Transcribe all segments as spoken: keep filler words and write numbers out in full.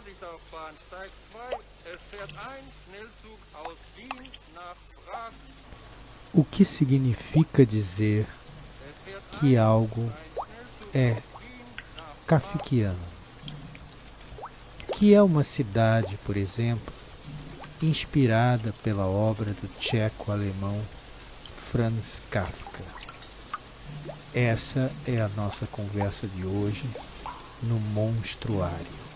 Vorsichtauffahren, Steig zwei. Es fährt ein Schnellzug aus Wien nach Prag. O que significa dizer Es fährt que ein, algo ein Schnellzug é aus Wien nach Prag. kafkiano? Que é uma cidade, por exemplo, inspirada pela obra do tcheco-alemão Franz Kafka. Essa é a nossa conversa de hoje no Monstruário.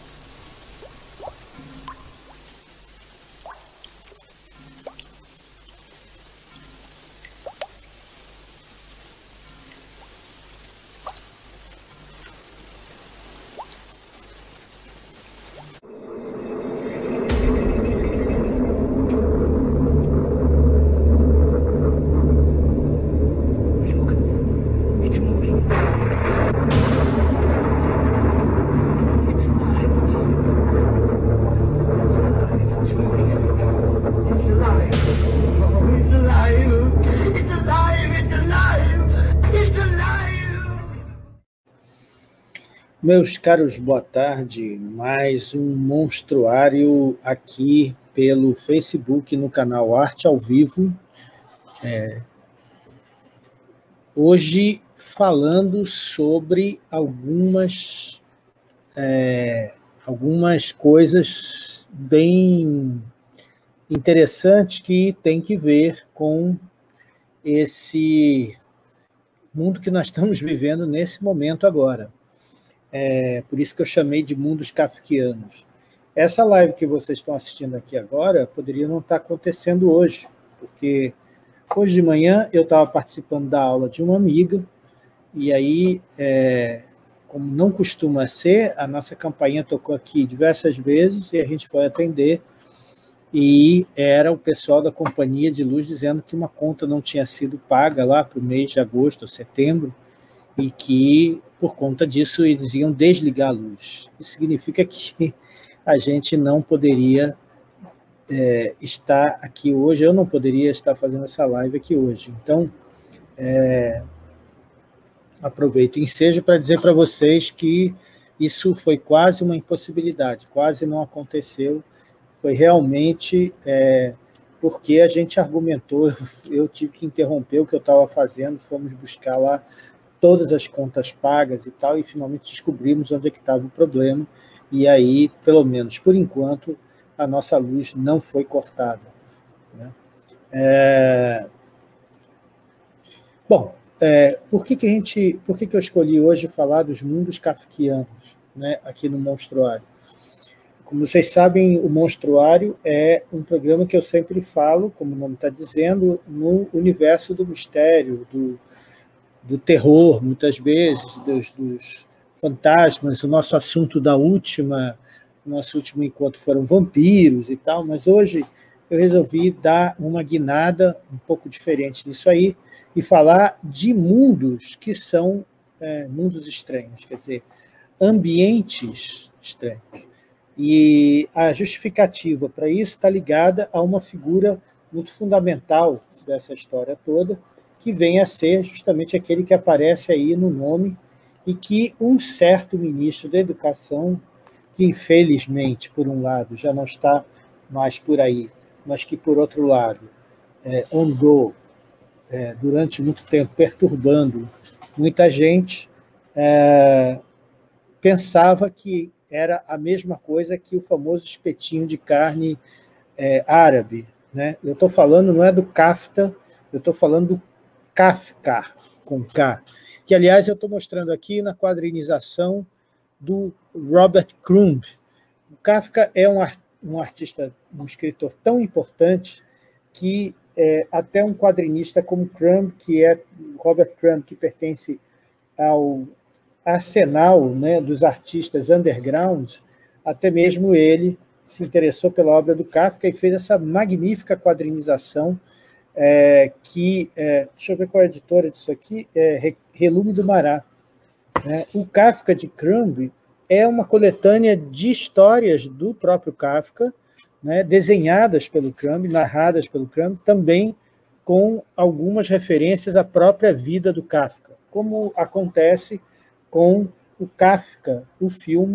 Meus caros, boa tarde. Mais um monstruário aqui pelo Facebook, no canal Arte ao Vivo. É, hoje falando sobre algumas, é, algumas coisas bem interessantes que tem que ver com esse mundo que nós estamos vivendo nesse momento agora. É por isso que eu chamei de mundos kafkianos. Essa live que vocês estão assistindo aqui agora poderia não estar acontecendo hoje, porque hoje de manhã eu estava participando da aula de uma amiga, e aí, é, como não costuma ser, a nossa campainha tocou aqui diversas vezes, e a gente foi atender, e era o pessoal da companhia de luz dizendo que uma conta não tinha sido paga lá para o mês de agosto ou setembro, e que, por conta disso, eles iam desligar a luz. Isso significa que a gente não poderia é, estar aqui hoje, eu não poderia estar fazendo essa live aqui hoje. Então, é, aproveito o ensejo para dizer para vocês que isso foi quase uma impossibilidade, quase não aconteceu, foi realmente é, porque a gente argumentou, eu tive que interromper o que eu estava fazendo, fomos buscar lá todas as contas pagas e tal, e finalmente descobrimos onde é que estava o problema, e aí, pelo menos por enquanto, a nossa luz não foi cortada. Né? É... Bom, é, por, que, que, a gente, por que, que eu escolhi hoje falar dos mundos kafkianos, né, aqui no Monstruário? Como vocês sabem, o Monstruário é um programa que eu sempre falo, como o nome está dizendo, no universo do mistério, do do terror, muitas vezes, dos, dos fantasmas. O nosso assunto da última, nosso último encontro foram vampiros e tal, mas hoje eu resolvi dar uma guinada um pouco diferente nisso aí e falar de mundos que são é, mundos estranhos, quer dizer, ambientes estranhos. E a justificativa para isso está ligada a uma figura muito fundamental dessa história toda, que vem a ser justamente aquele que aparece aí no nome, e que um certo ministro da Educação, que infelizmente, por um lado, já não está mais por aí, mas que, por outro lado, é, andou é, durante muito tempo perturbando muita gente, é, pensava que era a mesma coisa que o famoso espetinho de carne é, árabe. Né? Eu estou falando, não é do Kafta, eu estou falando do Kafka, com K, que, aliás, eu estou mostrando aqui na quadrinização do Robert Crumb. O Kafka é um, um artista, um escritor tão importante que é, até um quadrinista como Crumb, que é Robert Crumb, que pertence ao arsenal, né, dos artistas underground, até mesmo ele se interessou pela obra do Kafka e fez essa magnífica quadrinização É, que, é, deixa eu ver qual é a editora disso aqui, é Relume do Mará. Né? O Kafka de Crumb é uma coletânea de histórias do próprio Kafka, né, desenhadas pelo Crumb, narradas pelo Crumb, também com algumas referências à própria vida do Kafka, como acontece com o Kafka, o filme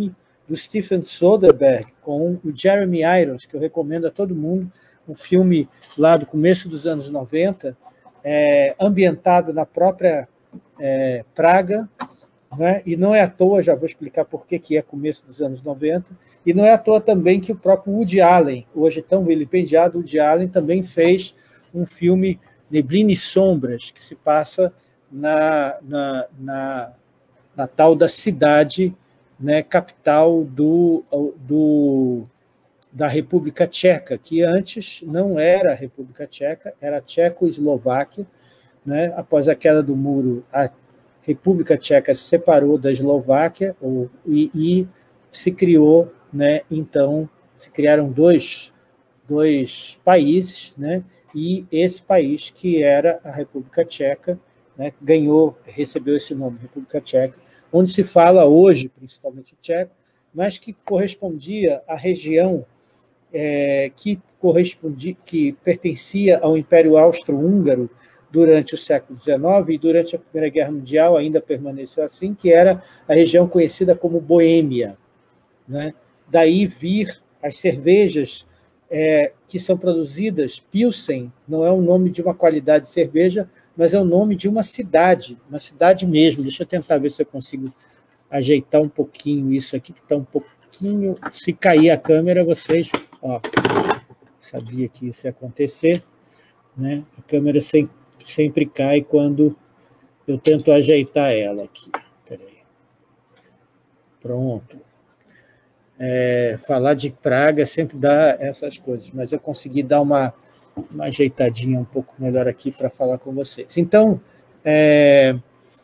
do Steven Soderbergh, com o Jeremy Irons, que eu recomendo a todo mundo, um filme lá do começo dos anos noventa, é, ambientado na própria é, Praga, né? E não é à toa, já vou explicar por que, que é começo dos anos noventa, e não é à toa também que o próprio Woody Allen, hoje tão vilipendiado, Woody Allen também fez um filme Neblina e Sombras, que se passa na, na, na, na tal da cidade, né, capital do, do, da República Tcheca, que antes não era a República Tcheca, era a Tchecoslováquia, né? Após a queda do muro, a República Tcheca se separou da Eslováquia ou, e, e se criou, né, então, se criaram dois, dois países, né, e esse país, que era a República Tcheca, né, ganhou, recebeu esse nome, República Tcheca, onde se fala hoje, principalmente tcheco, mas que correspondia à região é, que, correspondia, que pertencia ao Império Austro-Húngaro durante o século dezenove, e durante a Primeira Guerra Mundial ainda permaneceu assim, que era a região conhecida como Boêmia, né? Daí vir as cervejas é, que são produzidas, Pilsen não é o nome de uma qualidade de cerveja, mas é o nome de uma cidade, uma cidade mesmo. Deixa eu tentar ver se eu consigo ajeitar um pouquinho isso aqui, que está um pouquinho... Se cair a câmera, vocês... Ó, sabia que isso ia acontecer, né? A câmera sempre, sempre cai quando eu tento ajeitar ela aqui. Peraí. Pronto. É, falar de Praga sempre dá essas coisas, mas eu consegui dar uma, uma ajeitadinha um pouco melhor aqui para falar com vocês. Então, é,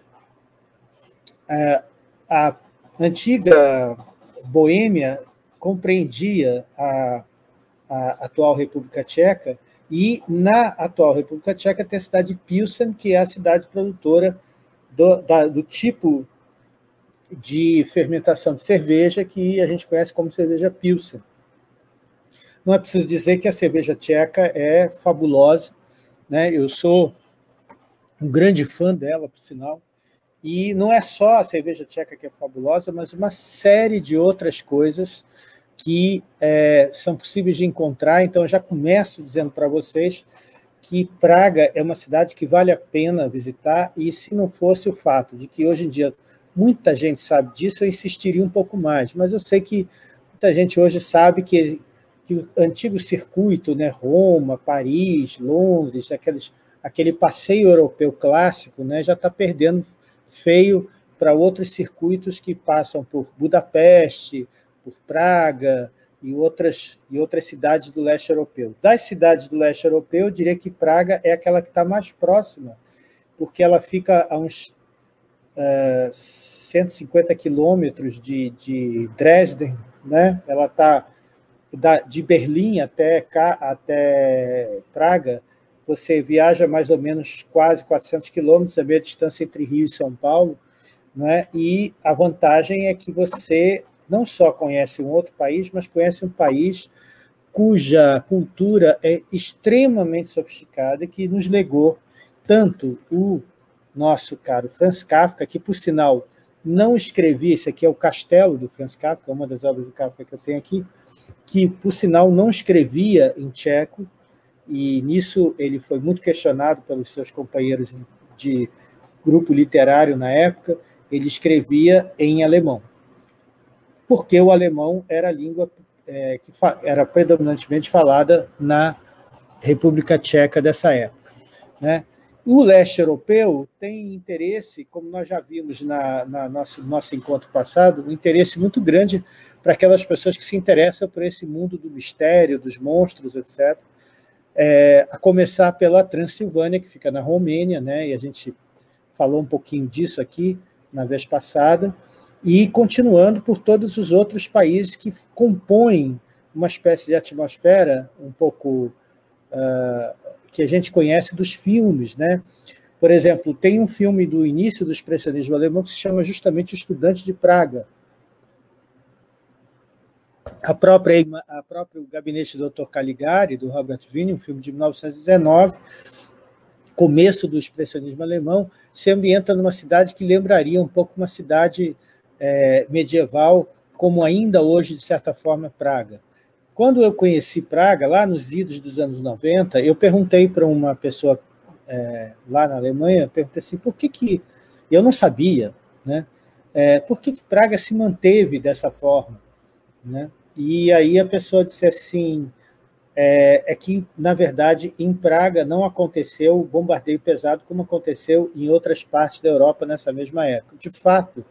a, a antiga Boêmia compreendia a, a atual República Tcheca, e na atual República Tcheca tem a cidade de Pilsen, que é a cidade produtora do, da, do tipo de fermentação de cerveja que a gente conhece como cerveja Pilsen. Não é preciso dizer que a cerveja tcheca é fabulosa, né? Eu sou um grande fã dela, por sinal, e não é só a cerveja tcheca que é fabulosa, mas uma série de outras coisas que é, são possíveis de encontrar. Então, eu já começo dizendo para vocês que Praga é uma cidade que vale a pena visitar, e se não fosse o fato de que hoje em dia muita gente sabe disso, eu insistiria um pouco mais, mas eu sei que muita gente hoje sabe que, que o antigo circuito, né, Roma, Paris, Londres, aqueles, aquele passeio europeu clássico, né, já está perdendo feio para outros circuitos que passam por Budapeste, por Praga e outras, e outras cidades do leste europeu. Das cidades do leste europeu, eu diria que Praga é aquela que está mais próxima, porque ela fica a uns Uh, cento e cinquenta quilômetros de, de Dresden, né? Ela está de Berlim até, cá, até Praga, você viaja mais ou menos quase quatrocentos quilômetros, a meia distância entre Rio e São Paulo, né? E a vantagem é que você não só conhece um outro país, mas conhece um país cuja cultura é extremamente sofisticada e que nos legou tanto o nosso caro Franz Kafka, que, por sinal, não escrevi, esse aqui é o Castelo do Franz Kafka, uma das obras do Kafka que eu tenho aqui, que, por sinal, não escrevia em tcheco, e nisso ele foi muito questionado pelos seus companheiros de grupo literário na época. Ele escrevia em alemão, porque o alemão era a língua é, que era predominantemente falada na República Tcheca dessa época, né? O leste europeu tem interesse, como nós já vimos na, na nosso, nosso encontro passado, um interesse muito grande para aquelas pessoas que se interessam por esse mundo do mistério, dos monstros, etcétera. É, a começar pela Transilvânia, que fica na Romênia, né? E a gente falou um pouquinho disso aqui na vez passada, e continuando por todos os outros países que compõem uma espécie de atmosfera um pouco... Uh, que a gente conhece dos filmes, né? Por exemplo, tem um filme do início do expressionismo alemão que se chama justamente O Estudante de Praga. A própria, a própria O Gabinete do doutor Caligari, do Robert Wiene, um filme de mil novecentos e dezenove, começo do expressionismo alemão, se ambienta numa cidade que lembraria um pouco uma cidade é, medieval, como ainda hoje, de certa forma, é Praga. Quando eu conheci Praga, lá nos idos dos anos noventa, eu perguntei para uma pessoa é, lá na Alemanha, perguntei assim, por que que... Eu não sabia, né? É, por que que Praga se manteve dessa forma, né? E aí a pessoa disse assim, é, é que, na verdade, em Praga não aconteceu bombardeio pesado como aconteceu em outras partes da Europa nessa mesma época. De fato,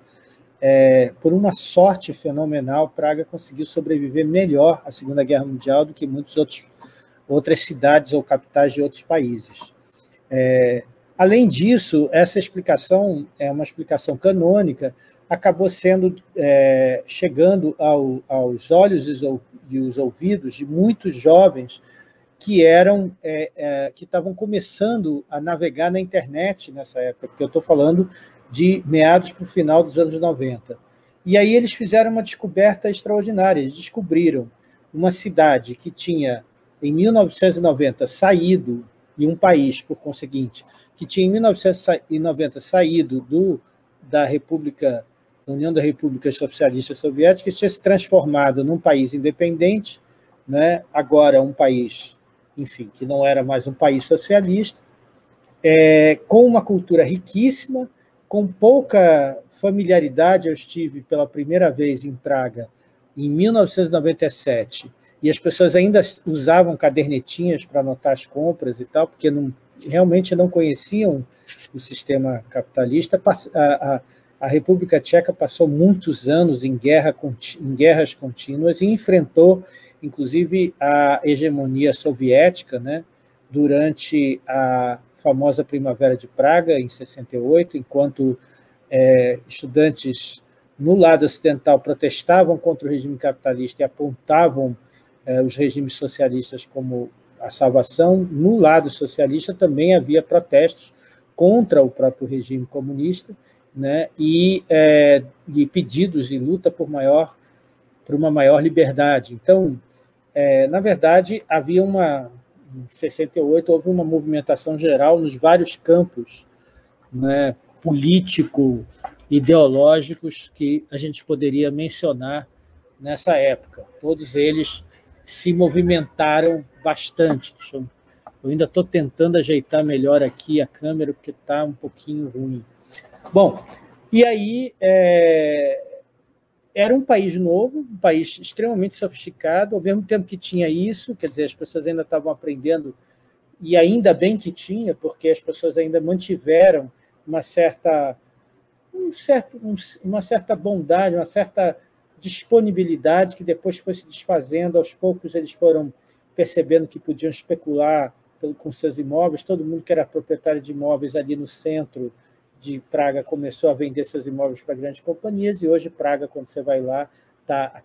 É, por uma sorte fenomenal, Praga conseguiu sobreviver melhor à Segunda Guerra Mundial do que muitas outras cidades ou capitais de outros países. É, além disso, essa explicação é uma explicação canônica, acabou sendo é, chegando ao, aos olhos e os ouvidos de muitos jovens que eram é, é, que estavam começando a navegar na internet nessa época, porque eu estou falando de meados para o final dos anos noventa. E aí eles fizeram uma descoberta extraordinária. Eles descobriram uma cidade que tinha, em mil novecentos e noventa, saído, e um país, por conseguinte, que tinha, em mil novecentos e noventa, saído do, da República, da União das Repúblicas Socialistas Soviéticas, tinha se transformado num país independente, né? Agora um país, enfim, que não era mais um país socialista, é, com uma cultura riquíssima, com pouca familiaridade. Eu estive pela primeira vez em Praga em mil novecentos e noventa e sete, e as pessoas ainda usavam cadernetinhas para anotar as compras e tal, porque não, realmente não conheciam o sistema capitalista. A, a, a República Tcheca passou muitos anos em, guerra, em guerras contínuas e enfrentou, inclusive, a hegemonia soviética, né, durante a famosa Primavera de Praga, em sessenta e oito, enquanto é, estudantes no lado ocidental protestavam contra o regime capitalista e apontavam é, os regimes socialistas como a salvação, no lado socialista também havia protestos contra o próprio regime comunista, né, e, é, e pedidos de luta por, maior, por uma maior liberdade. Então, é, na verdade, havia uma... Em sessenta e oito, houve uma movimentação geral nos vários campos, né, político, ideológicos, que a gente poderia mencionar nessa época. Todos eles se movimentaram bastante. Eu, eu ainda estou tentando ajeitar melhor aqui a câmera, porque está um pouquinho ruim. Bom, e aí... É... Era um país novo, um país extremamente sofisticado, ao mesmo tempo que tinha isso, quer dizer, as pessoas ainda estavam aprendendo, e ainda bem que tinha, porque as pessoas ainda mantiveram uma certa, um certo, um, uma certa bondade, uma certa disponibilidade, que depois foi se desfazendo. Aos poucos eles foram percebendo que podiam especular com seus imóveis. Todo mundo que era proprietário de imóveis ali no centro de Praga começou a vender seus imóveis para grandes companhias, e hoje Praga, quando você vai lá, está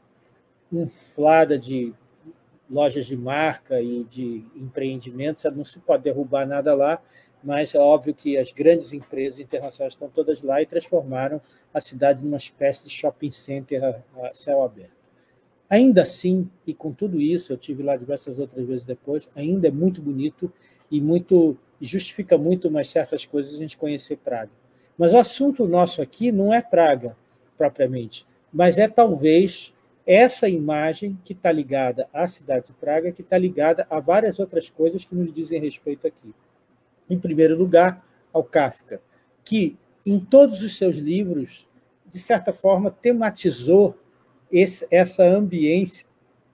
inflada de lojas de marca e de empreendimentos. Não se pode derrubar nada lá, mas é óbvio que as grandes empresas internacionais estão todas lá e transformaram a cidade numa espécie de shopping center a céu aberto. Ainda assim, e com tudo isso, eu tive lá diversas outras vezes depois, ainda é muito bonito e muito e justifica muito mais certas coisas a gente conhecer Praga. Mas o assunto nosso aqui não é Praga, propriamente, mas é talvez essa imagem que está ligada à cidade de Praga, que está ligada a várias outras coisas que nos dizem respeito aqui. Em primeiro lugar, ao Kafka, que, em todos os seus livros, de certa forma, tematizou esse, essa ambiência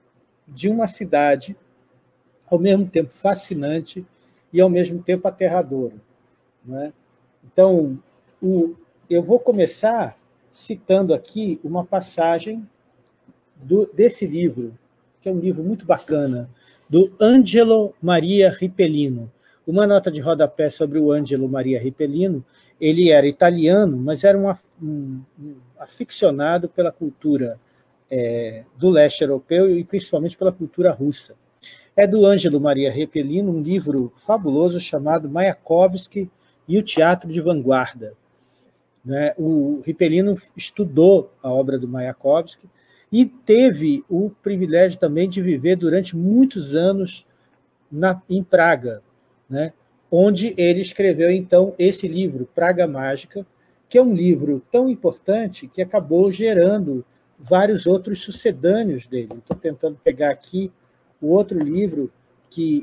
de uma cidade, ao mesmo tempo fascinante e, ao mesmo tempo, aterradora. Não é? Então, o, eu vou começar citando aqui uma passagem do, desse livro, que é um livro muito bacana, do Angelo Maria Ripellino. Uma nota de rodapé sobre o Angelo Maria Ripellino: ele era italiano, mas era um, um, um aficionado pela cultura é, do leste europeu e principalmente pela cultura russa. É do Angelo Maria Ripellino um livro fabuloso chamado Mayakovsky e o Teatro de Vanguarda. Né? O Ripellino estudou a obra do Mayakovsky e teve o privilégio também de viver durante muitos anos na, em Praga, né? Onde ele escreveu, então, esse livro, Praga Mágica, que é um livro tão importante que acabou gerando vários outros sucedâneos dele. Estou tentando pegar aqui o outro livro que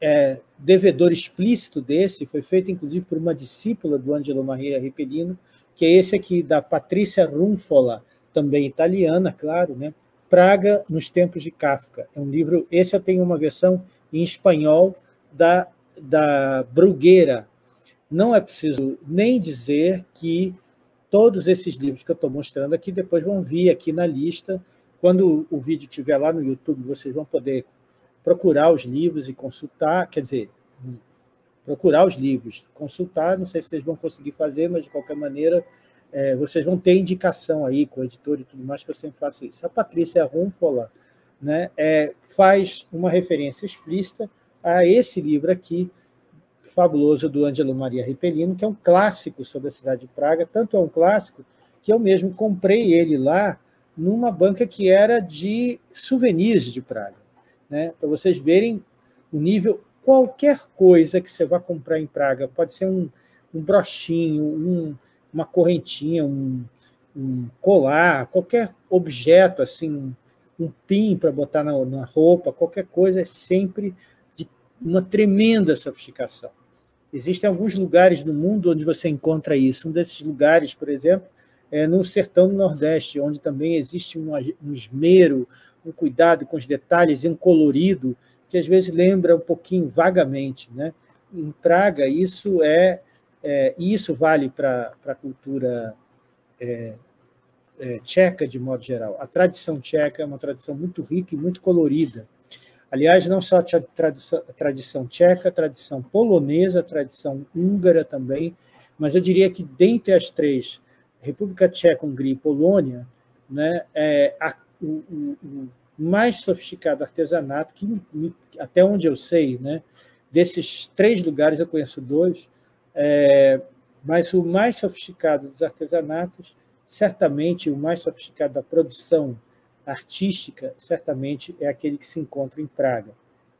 é devedor explícito desse, foi feito, inclusive, por uma discípula do Ângelo Maria Ripellino, que é esse aqui, da Patrícia Runfola, também italiana, claro, né? Praga nos Tempos de Kafka. É um livro, esse eu tenho uma versão em espanhol da, da Bruguera. Não é preciso nem dizer que todos esses livros que eu estou mostrando aqui depois vão vir aqui na lista. Quando o vídeo estiver lá no YouTube, vocês vão poder procurar os livros e consultar, quer dizer, procurar os livros, consultar, não sei se vocês vão conseguir fazer, mas, de qualquer maneira, é, vocês vão ter indicação aí com o editor e tudo mais, que eu sempre faço isso. A Patrícia Runfola, né, é, faz uma referência explícita a esse livro aqui, fabuloso, do Ângelo Maria Ripellino, que é um clássico sobre a cidade de Praga, tanto é um clássico que eu mesmo comprei ele lá numa banca que era de souvenirs de Praga, né? Para vocês verem o nível, qualquer coisa que você vá comprar em Praga, pode ser um, um brochinho, um, uma correntinha, um, um colar, qualquer objeto, assim, um, um pin para botar na, na roupa, qualquer coisa, é sempre de uma tremenda sofisticação. Existem alguns lugares no mundo onde você encontra isso. Um desses lugares, por exemplo, é no sertão do Nordeste, onde também existe um, um esmero, um cuidado com os detalhes e um colorido que às vezes lembra um pouquinho vagamente, né? Em Praga, isso é, é isso vale para a cultura é, é, tcheca, de modo geral. A tradição tcheca é uma tradição muito rica e muito colorida. Aliás, não só a tradição, a tradição tcheca, a tradição polonesa, a tradição húngara também, mas eu diria que, dentre as três, República Tcheca, Hungria e Polônia, né, é a, o, o, o mais sofisticado artesanato, que, até onde eu sei, né, desses três lugares, eu conheço dois, é, mas o mais sofisticado dos artesanatos, certamente o mais sofisticado da produção artística, certamente é aquele que se encontra em Praga.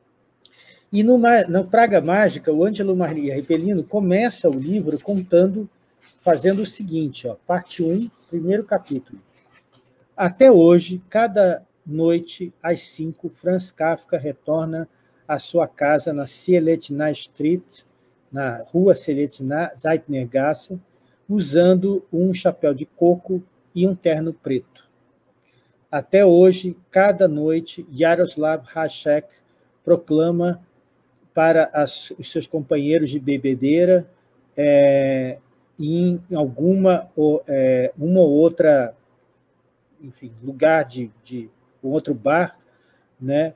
E no, na Praga Mágica, o Ângelo Maria Ripellino começa o livro contando, fazendo o seguinte, ó, parte um, primeiro capítulo. Até hoje, cada noite, às cinco, Franz Kafka retorna à sua casa na Sielitna Street, na rua Sielitna Zeitnergasse, usando um chapéu de coco e um terno preto. Até hoje, cada noite, Jaroslav Hašek proclama para as, os seus companheiros de bebedeira é, em alguma ou, é, uma ou outra, enfim, lugar de, de um outro bar, né,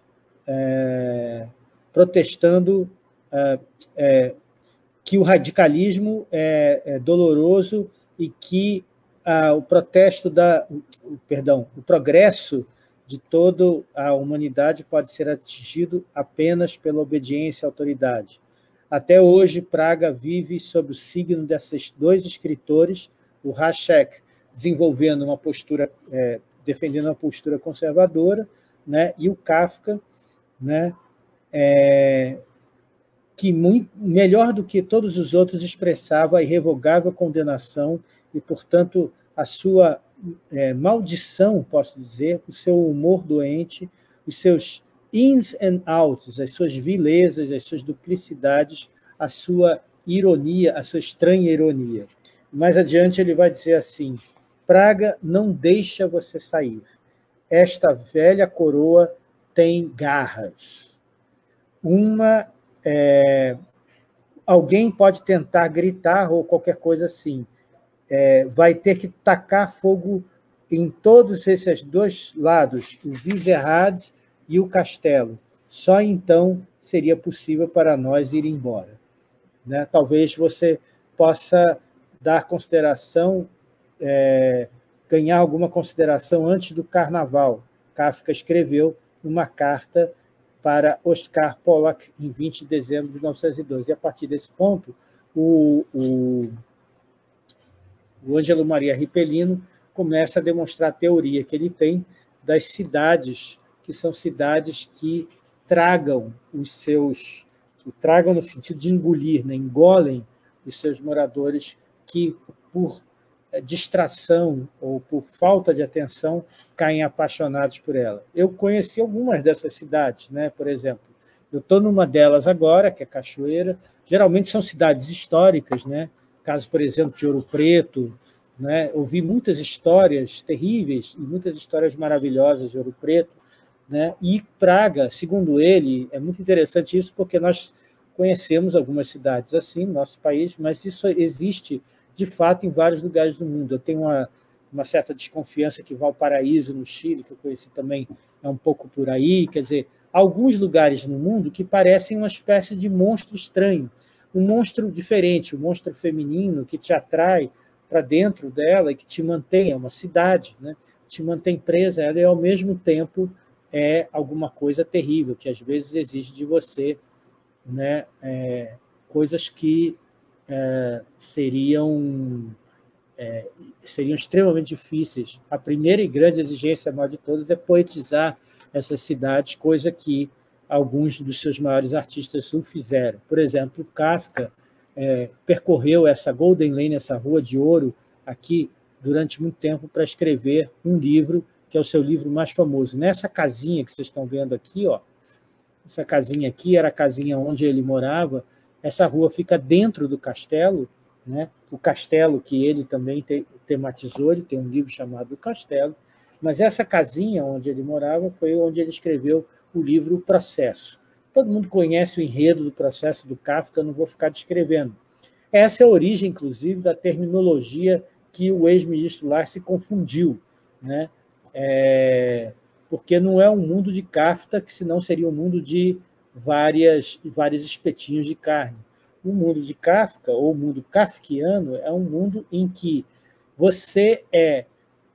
é, protestando é, é, que o radicalismo é, é doloroso e que ah, o protesto da, o, perdão, o progresso de toda a humanidade pode ser atingido apenas pela obediência à autoridade. Até hoje, Praga vive sob o signo desses dois escritores, o Hašek desenvolvendo uma postura, é, defendendo uma postura conservadora, né, e o Kafka, né, é, que muito, melhor do que todos os outros expressava a irrevogável condenação e, portanto, a sua é, maldição, posso dizer, o seu humor doente, os seus ins and outs, as suas vilezas, as suas duplicidades, a sua ironia, a sua estranha ironia. Mais adiante ele vai dizer assim: Praga não deixa você sair. Esta velha coroa tem garras. Uma, é, alguém pode tentar gritar ou qualquer coisa assim. É, vai ter que tacar fogo em todos esses dois lados, o Vizerrad e o castelo. Só então seria possível para nós ir embora. Né? Talvez você possa dar consideração, é, ganhar alguma consideração antes do carnaval. Kafka escreveu uma carta para Oskar Polak em vinte de dezembro de mil novecentos e doze. E, a partir desse ponto, o, o, o Ângelo Maria Ripellino começa a demonstrar a teoria que ele tem das cidades, que são cidades que tragam os seus, que tragam no sentido de engolir, né? Engolem os seus moradores, que, por distração ou por falta de atenção, caem apaixonados por ela. Eu conheci algumas dessas cidades, né? Por exemplo, eu estou numa delas agora, que é Cachoeira. Geralmente são cidades históricas, né? Caso, por exemplo, de Ouro Preto, né? Ouvi muitas histórias terríveis e muitas histórias maravilhosas de Ouro Preto, né? E Praga, segundo ele, é muito interessante isso, porque nós conhecemos algumas cidades assim no nosso país, mas isso existe, de fato, em vários lugares do mundo. Eu tenho uma, uma certa desconfiança que Valparaíso, no Chile, que eu conheci também, é um pouco por aí. Quer dizer, alguns lugares no mundo que parecem uma espécie de monstro estranho, um monstro diferente, um monstro feminino que te atrai para dentro dela e que te mantém, é uma cidade, né? Te mantém presa a ela e, ao mesmo tempo, é alguma coisa terrível, que às vezes exige de você, né, é, coisas que é, seriam, é, seriam extremamente difíceis. A primeira e grande exigência, a maior de todas, é poetizar essas cidades, coisa que alguns dos seus maiores artistas o fizeram. Por exemplo, Kafka é, percorreu essa Golden Lane, essa Rua de Ouro, aqui, durante muito tempo, para escrever um livro, que é o seu livro mais famoso. Nessa casinha que vocês estão vendo aqui, ó, essa casinha aqui era a casinha onde ele morava. Essa rua fica dentro do castelo, né? O castelo que ele também te, tematizou, ele tem um livro chamado O Castelo, mas essa casinha onde ele morava foi onde ele escreveu o livro O Processo. Todo mundo conhece o enredo do Processo do Kafka, eu não vou ficar descrevendo. Essa é a origem, inclusive, da terminologia que o ex-ministro Lars se confundiu, né? É... porque não é um mundo de Kafka, que senão seria um mundo de várias, vários espetinhos de carne. O mundo de Kafka, ou o mundo kafkiano, é um mundo em que você é,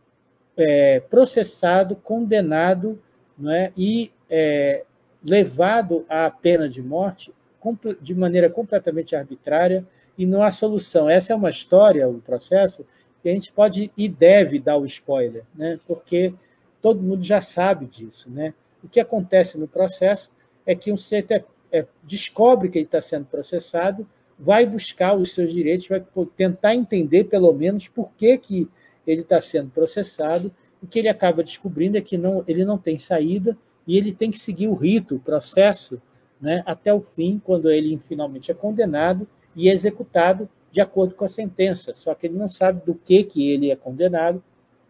é processado, condenado, não é, e é, levado à pena de morte de maneira completamente arbitrária e não há solução. Essa é uma história, o processo, que a gente pode e deve dar o spoiler, né? Porque todo mundo já sabe disso, né? O que acontece no processo é que um sujeito é, é, descobre que ele está sendo processado, vai buscar os seus direitos, vai tentar entender, pelo menos, por que, que ele está sendo processado, e o que ele acaba descobrindo é que não, ele não tem saída e ele tem que seguir o rito, o processo, né, até o fim, quando ele finalmente é condenado e executado de acordo com a sentença. Só que ele não sabe do que, que ele é condenado,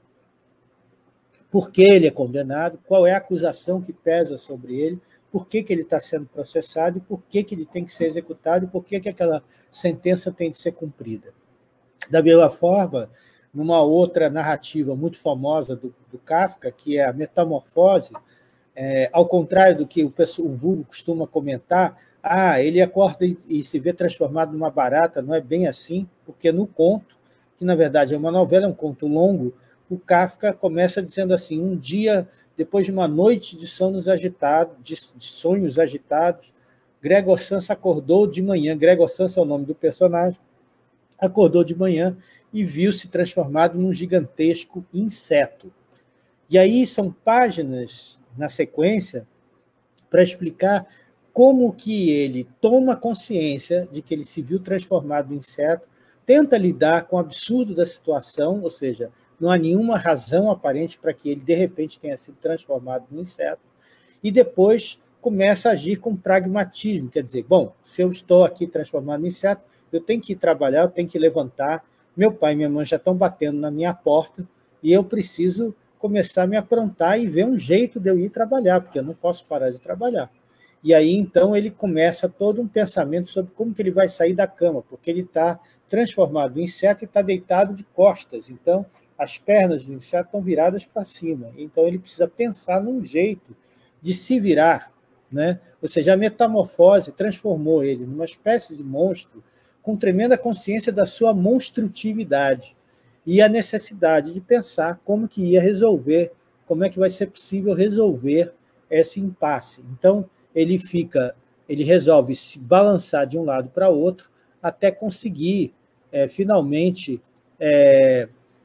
por que ele é condenado, qual é a acusação que pesa sobre ele, por que, que ele está sendo processado e por que, que ele tem que ser executado e por que, que aquela sentença tem de ser cumprida. Da mesma forma, numa outra narrativa muito famosa do, do Kafka, que é a Metamorfose, é, ao contrário do que o, o vulgo costuma comentar, ah, ele acorda e, e se vê transformado numa barata, não é bem assim, porque no conto, que na verdade é uma novela, é um conto longo, o Kafka começa dizendo assim: um dia, depois de uma noite de sonhos agitados, de, de sonhos agitados, Gregor Samsa acordou de manhã. Gregor Samsa é o nome do personagem. Acordou de manhã e viu-se transformado num gigantesco inseto. E aí são páginas na sequência para explicar como que ele toma consciência de que ele se viu transformado em inseto, tenta lidar com o absurdo da situação, ou seja, não há nenhuma razão aparente para que ele, de repente, tenha sido transformado num inseto, e depois começa a agir com pragmatismo, quer dizer, bom, se eu estou aqui transformado em inseto, eu tenho que ir trabalhar, eu tenho que levantar, meu pai e minha mãe já estão batendo na minha porta, e eu preciso começar a me aprontar e ver um jeito de eu ir trabalhar, porque eu não posso parar de trabalhar. E aí, então, ele começa todo um pensamento sobre como que ele vai sair da cama, porque ele está transformado em inseto e está deitado de costas. Então, as pernas do inseto estão viradas para cima. Então, ele precisa pensar num jeito de se virar, né? Ou seja, a metamorfose transformou ele numa espécie de monstro com tremenda consciência da sua monstrutividade e a necessidade de pensar como que ia resolver, como é que vai ser possível resolver esse impasse. Então, ele fica, ele resolve se balançar de um lado para outro até conseguir, é, finalmente, é,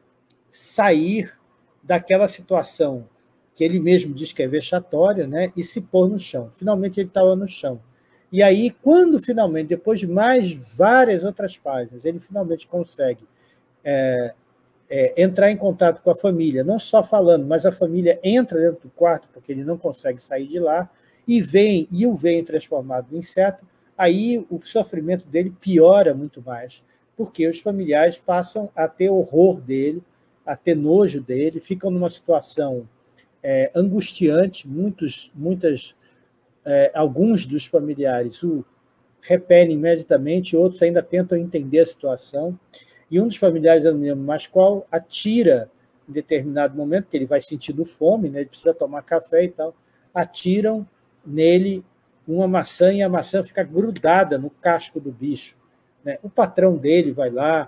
sair daquela situação que ele mesmo diz que é vexatória, né, e se pôr no chão. Finalmente, ele estava no chão. E aí, quando finalmente, depois de mais várias outras páginas, ele finalmente consegue é, é, entrar em contato com a família, não só falando, mas a família entra dentro do quarto, porque ele não consegue sair de lá, e, vem, e o veem transformado em inseto, aí o sofrimento dele piora muito mais, porque os familiares passam a ter horror dele, a ter nojo dele, ficam numa situação é, angustiante, muitos, muitas, é, alguns dos familiares o repelem imediatamente, outros ainda tentam entender a situação, e um dos familiares, eu não me lembro mais qual, atira em determinado momento, que ele vai sentindo fome, né, ele precisa tomar café e tal, atiram nele uma maçã e a maçã fica grudada no casco do bicho. Né? O patrão dele vai lá,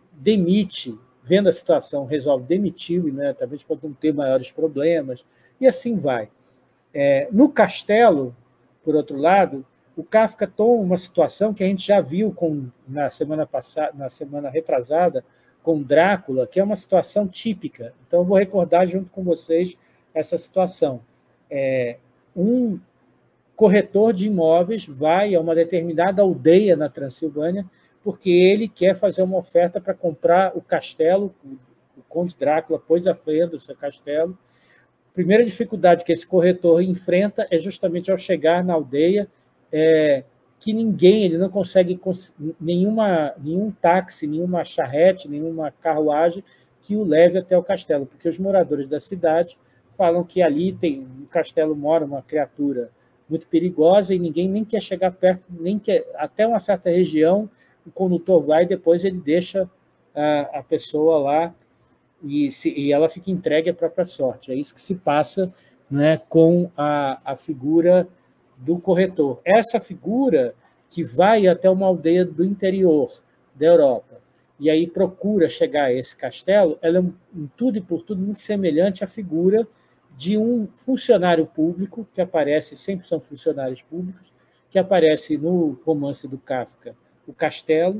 demite, vendo a situação, resolve demiti-lo, né, talvez para não ter maiores problemas, e assim vai. É, no castelo, por outro lado, o Kafka toma uma situação que a gente já viu com, na semana passada, na semana retrasada, com Drácula, que é uma situação típica. Então, eu vou recordar junto com vocês essa situação. É, um corretor de imóveis vai a uma determinada aldeia na Transilvânia porque ele quer fazer uma oferta para comprar o castelo, o Conde Drácula pôs à venda do seu castelo. A primeira dificuldade que esse corretor enfrenta é justamente ao chegar na aldeia, é, que ninguém, ele não consegue nenhuma, nenhum táxi, nenhuma charrete, nenhuma carruagem que o leve até o castelo, porque os moradores da cidade falam que ali tem, no castelo mora uma criatura muito perigosa e ninguém nem quer chegar perto, nem quer, até uma certa região, o condutor vai e depois ele deixa a, a pessoa lá e, se, e ela fica entregue à própria sorte. É isso que se passa, né, com a, a figura do corretor. Essa figura que vai até uma aldeia do interior da Europa e aí procura chegar a esse castelo, ela é, em tudo e por tudo, muito semelhante à figura de um funcionário público, que aparece, sempre são funcionários públicos, que aparece no romance do Kafka, O Castelo.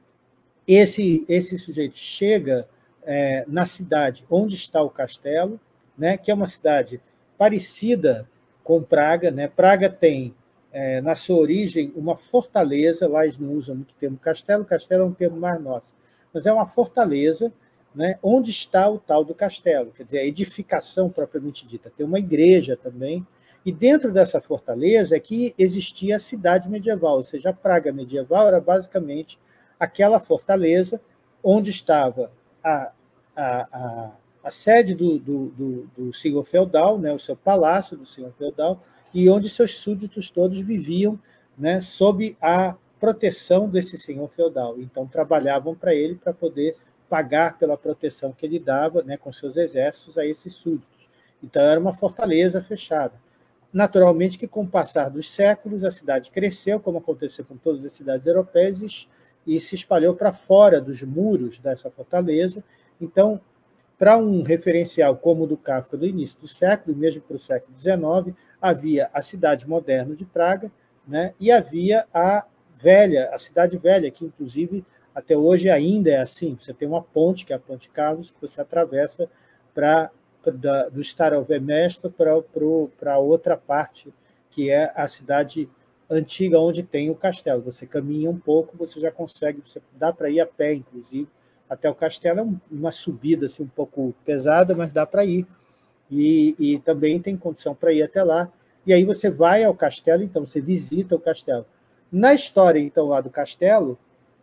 Esse, esse sujeito chega é, na cidade onde está o castelo, né, que é uma cidade parecida com Praga. Né? Praga tem, é, na sua origem, uma fortaleza, lá eles não usam muito o termo castelo, castelo é um termo mais nosso, mas é uma fortaleza, né, onde está o tal do castelo, quer dizer, a edificação propriamente dita. Tem uma igreja também, e dentro dessa fortaleza é que existia a cidade medieval, ou seja, a Praga medieval era basicamente aquela fortaleza onde estava a, a, a, a sede do, do, do, do senhor feudal, né, o seu palácio do senhor feudal, e onde seus súditos todos viviam, né, sob a proteção desse senhor feudal. Então, trabalhavam para ele para poder pagar pela proteção que ele dava, né, com seus exércitos a esses súditos. Então, era uma fortaleza fechada. Naturalmente que, com o passar dos séculos, a cidade cresceu, como aconteceu com todas as cidades europeias, e se espalhou para fora dos muros dessa fortaleza. Então, para um referencial como o do Kafka do início do século, mesmo para o século dezenove, havia a cidade moderna de Praga, né, e havia a velha, a cidade velha, que, inclusive, até hoje ainda é assim. Você tem uma ponte, que é a Ponte Carlos, que você atravessa pra, pra, do Starovemesto para a outra parte, que é a cidade antiga, onde tem o castelo. Você caminha um pouco, você já consegue, você, dá para ir a pé, inclusive, até o castelo. É uma subida assim, um pouco pesada, mas dá para ir. E, e também tem condição para ir até lá. E aí você vai ao castelo, então você visita o castelo. Na história, então, lá do castelo,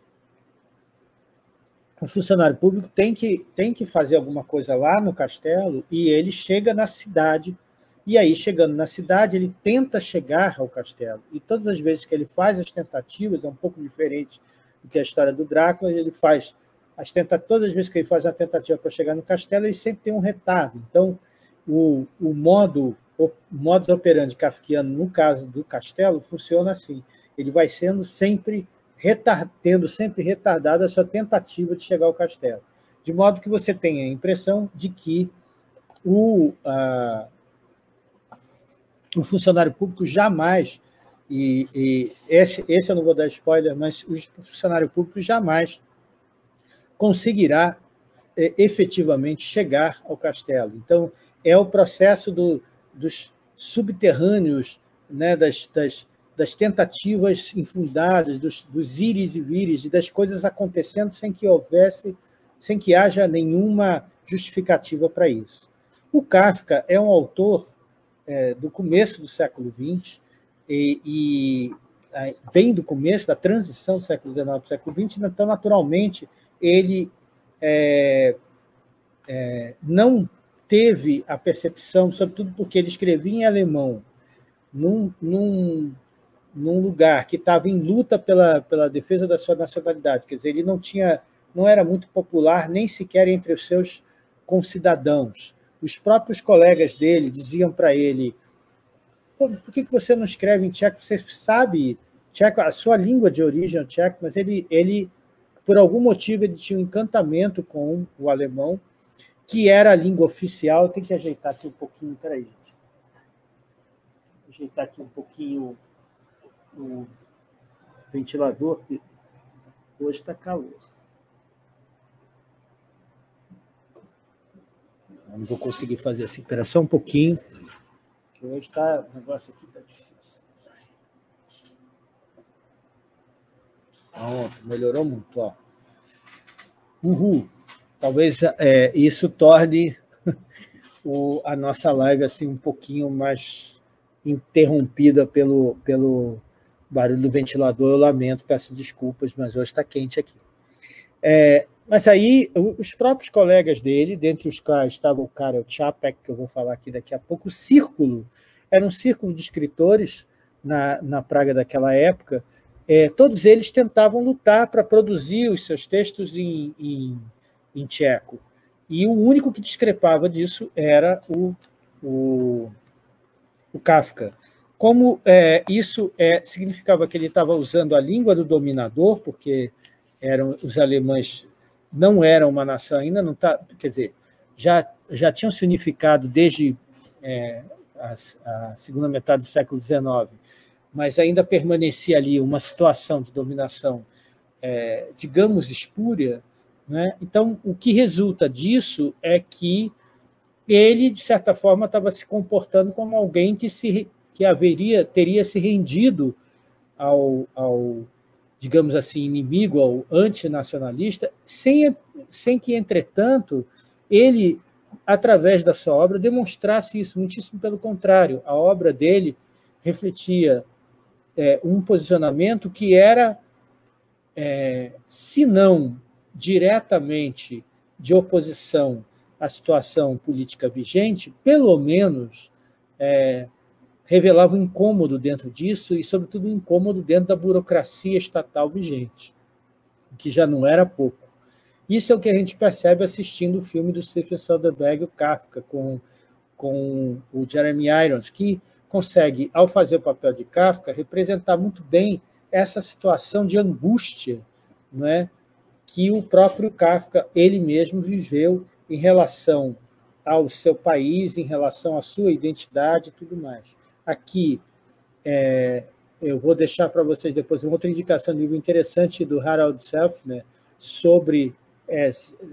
o funcionário público tem que, tem que fazer alguma coisa lá no castelo e ele chega na cidade. E aí, chegando na cidade, ele tenta chegar ao castelo. E todas as vezes que ele faz as tentativas, é um pouco diferente do que a história do Drácula, ele faz as tentativas, todas as vezes que ele faz a tentativa para chegar no castelo, ele sempre tem um retardo. Então, o, o modo o modus operandi kafkiano, no caso do castelo, funciona assim. Ele vai sendo sempre retard, tendo sempre retardada a sua tentativa de chegar ao castelo. De modo que você tenha a impressão de que o... A, o funcionário público jamais, e, e esse, esse eu não vou dar spoiler, mas o funcionário público jamais conseguirá é, efetivamente chegar ao castelo. Então, é o processo do, dos subterrâneos, né, das, das, das tentativas infundadas, dos, dos ires e vires, e das coisas acontecendo sem que houvesse sem que haja nenhuma justificativa para isso. O Kafka é um autor é, do começo do século vinte, e, e bem do começo, da transição do século dezenove para o século vinte, então, naturalmente, ele é, é, não teve a percepção, sobretudo porque ele escrevia em alemão, num, num, num lugar que estava em luta pela, pela defesa da sua nacionalidade, quer dizer, ele não tinha, não era muito popular nem sequer entre os seus concidadãos. Os próprios colegas dele diziam para ele: por que você não escreve em tcheco? Você sabe tcheco, a sua língua de origem é o tcheco, mas ele, ele, por algum motivo, ele tinha um encantamento com o alemão, que era a língua oficial. Eu tenho que ajeitar aqui um pouquinho, peraí, gente. Ajeitar aqui um pouquinho o ventilador, que hoje está calor. Eu não vou conseguir fazer assim, espera só um pouquinho, que hoje tá, o negócio aqui está difícil. Pronto, melhorou muito, ó. Uhul. Talvez é, isso torne o, a nossa live assim, um pouquinho mais interrompida pelo, pelo barulho do ventilador. Eu lamento, peço desculpas, mas hoje está quente aqui. É, mas aí, os próprios colegas dele, dentre os quais estava o Karel Čapek, que eu vou falar aqui daqui a pouco, o círculo, era um círculo de escritores na, na Praga daquela época, é, todos eles tentavam lutar para produzir os seus textos em, em, em tcheco. E o único que discrepava disso era o, o, o Kafka. Como é, isso é, significava que ele estava usando a língua do dominador, porque eram os alemães não eram uma nação ainda, não tá, quer dizer, já, já tinham se unificado desde é, a, a segunda metade do século dezenove, mas ainda permanecia ali uma situação de dominação, é, digamos, espúria, né? Então, o que resulta disso é que ele, de certa forma, estava se comportando como alguém que, se, que haveria, teria se rendido ao, ao digamos assim, inimigo, ao antinacionalista, sem, sem que, entretanto, ele, através da sua obra, demonstrasse isso, muitíssimo pelo contrário. A obra dele refletia é, um posicionamento que era, é, se não diretamente de oposição à situação política vigente, pelo menos é, revelava um incômodo dentro disso e, sobretudo, um incômodo dentro da burocracia estatal vigente, que já não era pouco. Isso é o que a gente percebe assistindo o filme do Stephen Soderbergh, o Kafka, com, com o Jeremy Irons, que consegue, ao fazer o papel de Kafka, representar muito bem essa situação de angústia, não é, que o próprio Kafka, ele mesmo, viveu em relação ao seu país, em relação à sua identidade e tudo mais. Aqui, é, eu vou deixar para vocês depois uma outra indicação de livro interessante do Harald Selfner sobre é,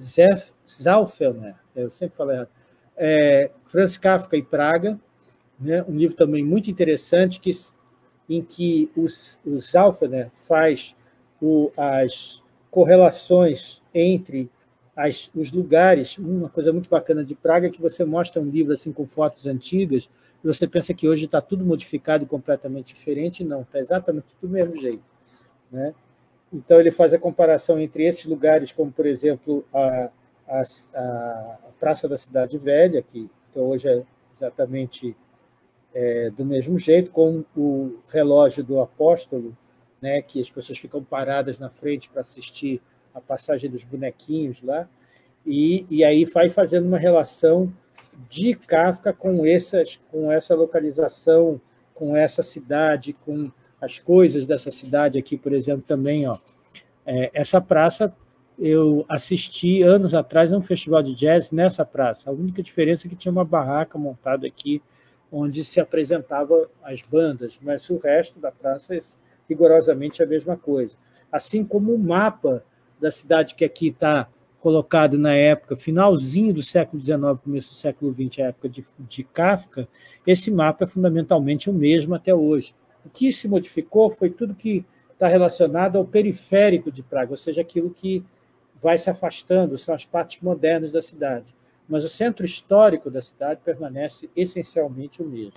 Selfner, eu sempre falo errado, é, Franz Kafka e Praga, né, um livro também muito interessante que, em que os, o Selfner faz o, as correlações entre as, os lugares. Uma coisa muito bacana de Praga é que você mostra um livro assim com fotos antigas, e você pensa que hoje está tudo modificado e completamente diferente. Não, está exatamente do mesmo jeito, né? Então, ele faz a comparação entre esses lugares, como, por exemplo, a, a, a Praça da Cidade Velha, que, que hoje é exatamente é, do mesmo jeito, com o relógio do Apóstolo, né, que as pessoas ficam paradas na frente para assistir a passagem dos bonequinhos lá, e, e aí vai fazendo uma relação de Kafka com, essas, com essa localização, com essa cidade, com as coisas dessa cidade aqui, por exemplo, também. Ó, é, essa praça, eu assisti anos atrás a um festival de jazz nessa praça. A única diferença é que tinha uma barraca montada aqui, onde se apresentava as bandas, mas o resto da praça é rigorosamente a mesma coisa. Assim como o mapa da cidade que aqui está colocado na época, finalzinho do século dezenove, começo do século vinte, a época de, de Kafka, esse mapa é fundamentalmente o mesmo até hoje. O que se modificou foi tudo que está relacionado ao periférico de Praga, ou seja, aquilo que vai se afastando, são as partes modernas da cidade. Mas o centro histórico da cidade permanece essencialmente o mesmo.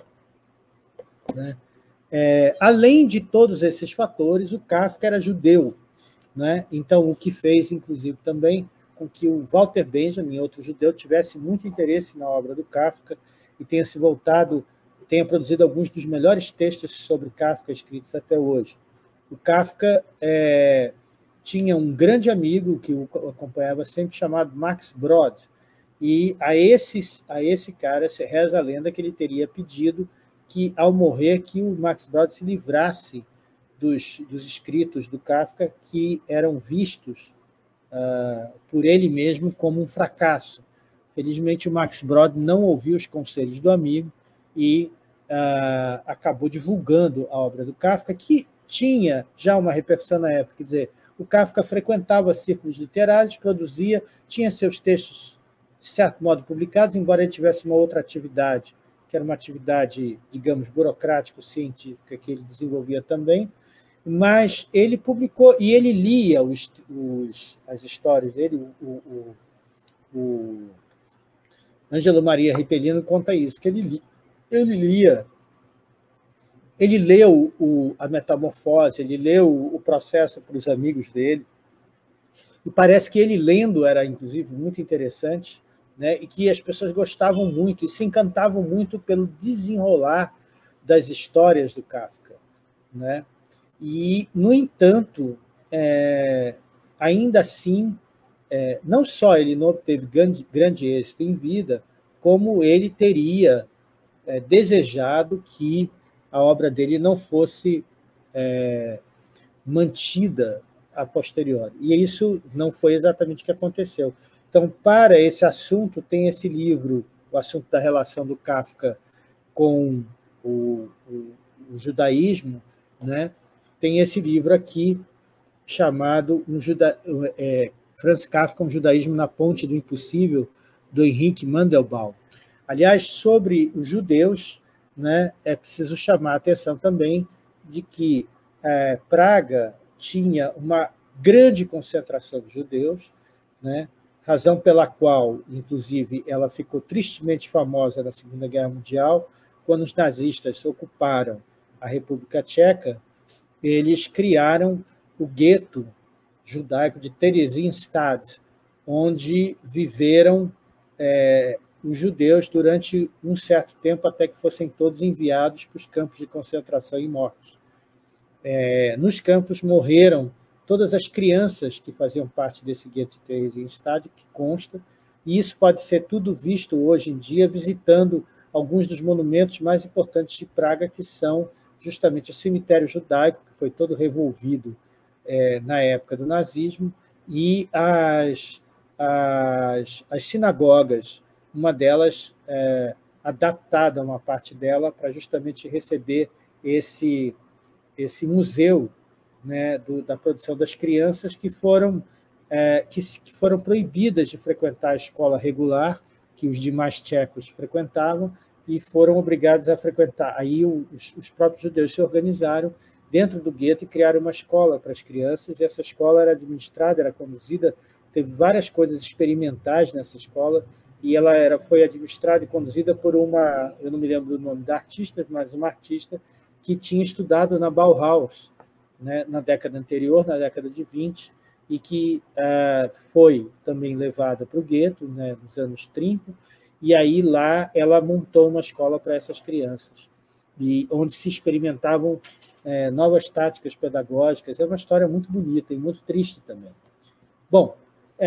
Né? É, além de todos esses fatores, o Kafka era judeu. Né? Então, o que fez, inclusive, também com que o Walter Benjamin, outro judeu, tivesse muito interesse na obra do Kafka e tenha se voltado, tenha produzido alguns dos melhores textos sobre Kafka escritos até hoje. O Kafka é, tinha um grande amigo que o acompanhava sempre, chamado Max Brod, e a esse, a esse cara se reza a lenda que ele teria pedido que, ao morrer, que o Max Brod se livrasse dos, dos escritos do Kafka, que eram vistos uh, por ele mesmo como um fracasso. Felizmente, o Max Brod não ouviu os conselhos do amigo e uh, acabou divulgando a obra do Kafka, que tinha já uma repercussão na época. Quer dizer, o Kafka frequentava círculos literários, produzia, tinha seus textos, de certo modo, publicados, embora ele tivesse uma outra atividade, que era uma atividade, digamos, burocrático-científica, que ele desenvolvia também, mas ele publicou, e ele lia os, os, as histórias dele, o, o, o Ângelo Maria Ripellino conta isso, que ele, li, ele lia, ele leu o, a Metamorfose, ele leu o Processo para os amigos dele, e parece que ele lendo era, inclusive, muito interessante, né, e que as pessoas gostavam muito e se encantavam muito pelo desenrolar das histórias do Kafka. Né? E, no entanto, é, ainda assim, é, não só ele não obteve grande, grande êxito em vida, como ele teria é, desejado que a obra dele não fosse é, mantida a posteriori. E isso não foi exatamente o que aconteceu. Então, para esse assunto, tem esse livro, o assunto da relação do Kafka com o, o, o judaísmo, né? Tem esse livro aqui, chamado um Juda, é, Franz Kafka, um judaísmo na ponte do impossível, do Henrique Mandelbaum. Aliás, sobre os judeus, né, é preciso chamar a atenção também de que é, Praga tinha uma grande concentração de judeus, né, razão pela qual, inclusive, ela ficou tristemente famosa na Segunda Guerra Mundial, quando os nazistas ocuparam a República Tcheca, eles criaram o gueto judaico de Theresienstadt, onde viveram é, os judeus durante um certo tempo, até que fossem todos enviados para os campos de concentração e mortos. É, nos campos morreram todas as crianças que faziam parte desse gueto de Theresienstadt, que consta, e isso pode ser tudo visto hoje em dia, visitando alguns dos monumentos mais importantes de Praga, que são justamente o cemitério judaico, que foi todo revolvido é, na época do nazismo, e as, as, as sinagogas, uma delas é, adaptada, uma parte dela, para justamente receber esse, esse museu, né, do, da produção das crianças que foram, é, que, que foram proibidas de frequentar a escola regular, que os demais tchecos frequentavam, e foram obrigados a frequentar. Aí os, os próprios judeus se organizaram dentro do gueto e criaram uma escola para as crianças, e essa escola era administrada, era conduzida, teve várias coisas experimentais nessa escola, e ela era, foi administrada e conduzida por uma, eu não me lembro do nome da artista, mas uma artista que tinha estudado na Bauhaus, né, na década anterior, na década de vinte, e que uh, foi também levada para o gueto, né, nos anos trinta, e aí lá ela montou uma escola para essas crianças, e onde se experimentavam é, novas táticas pedagógicas. É uma história muito bonita e muito triste também. Bom,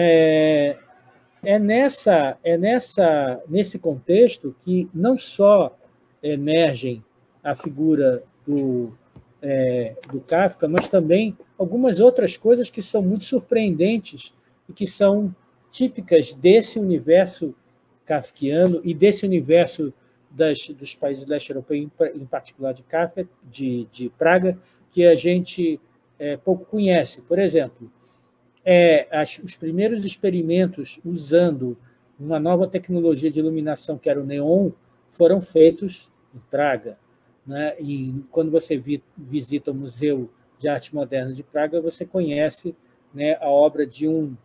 é, é, nessa, é nessa, nesse contexto que não só emergem a figura do, é, do Kafka, mas também algumas outras coisas que são muito surpreendentes e que são típicas desse universo kafkiano e desse universo das, dos países leste europeu, em particular de Kafka, de, de Praga, que a gente é, pouco conhece. Por exemplo, é, as, os primeiros experimentos usando uma nova tecnologia de iluminação, que era o neon, foram feitos em Praga. Né? E quando você vi, visita o Museu de Arte Moderna de Praga, você conhece, né, a obra de um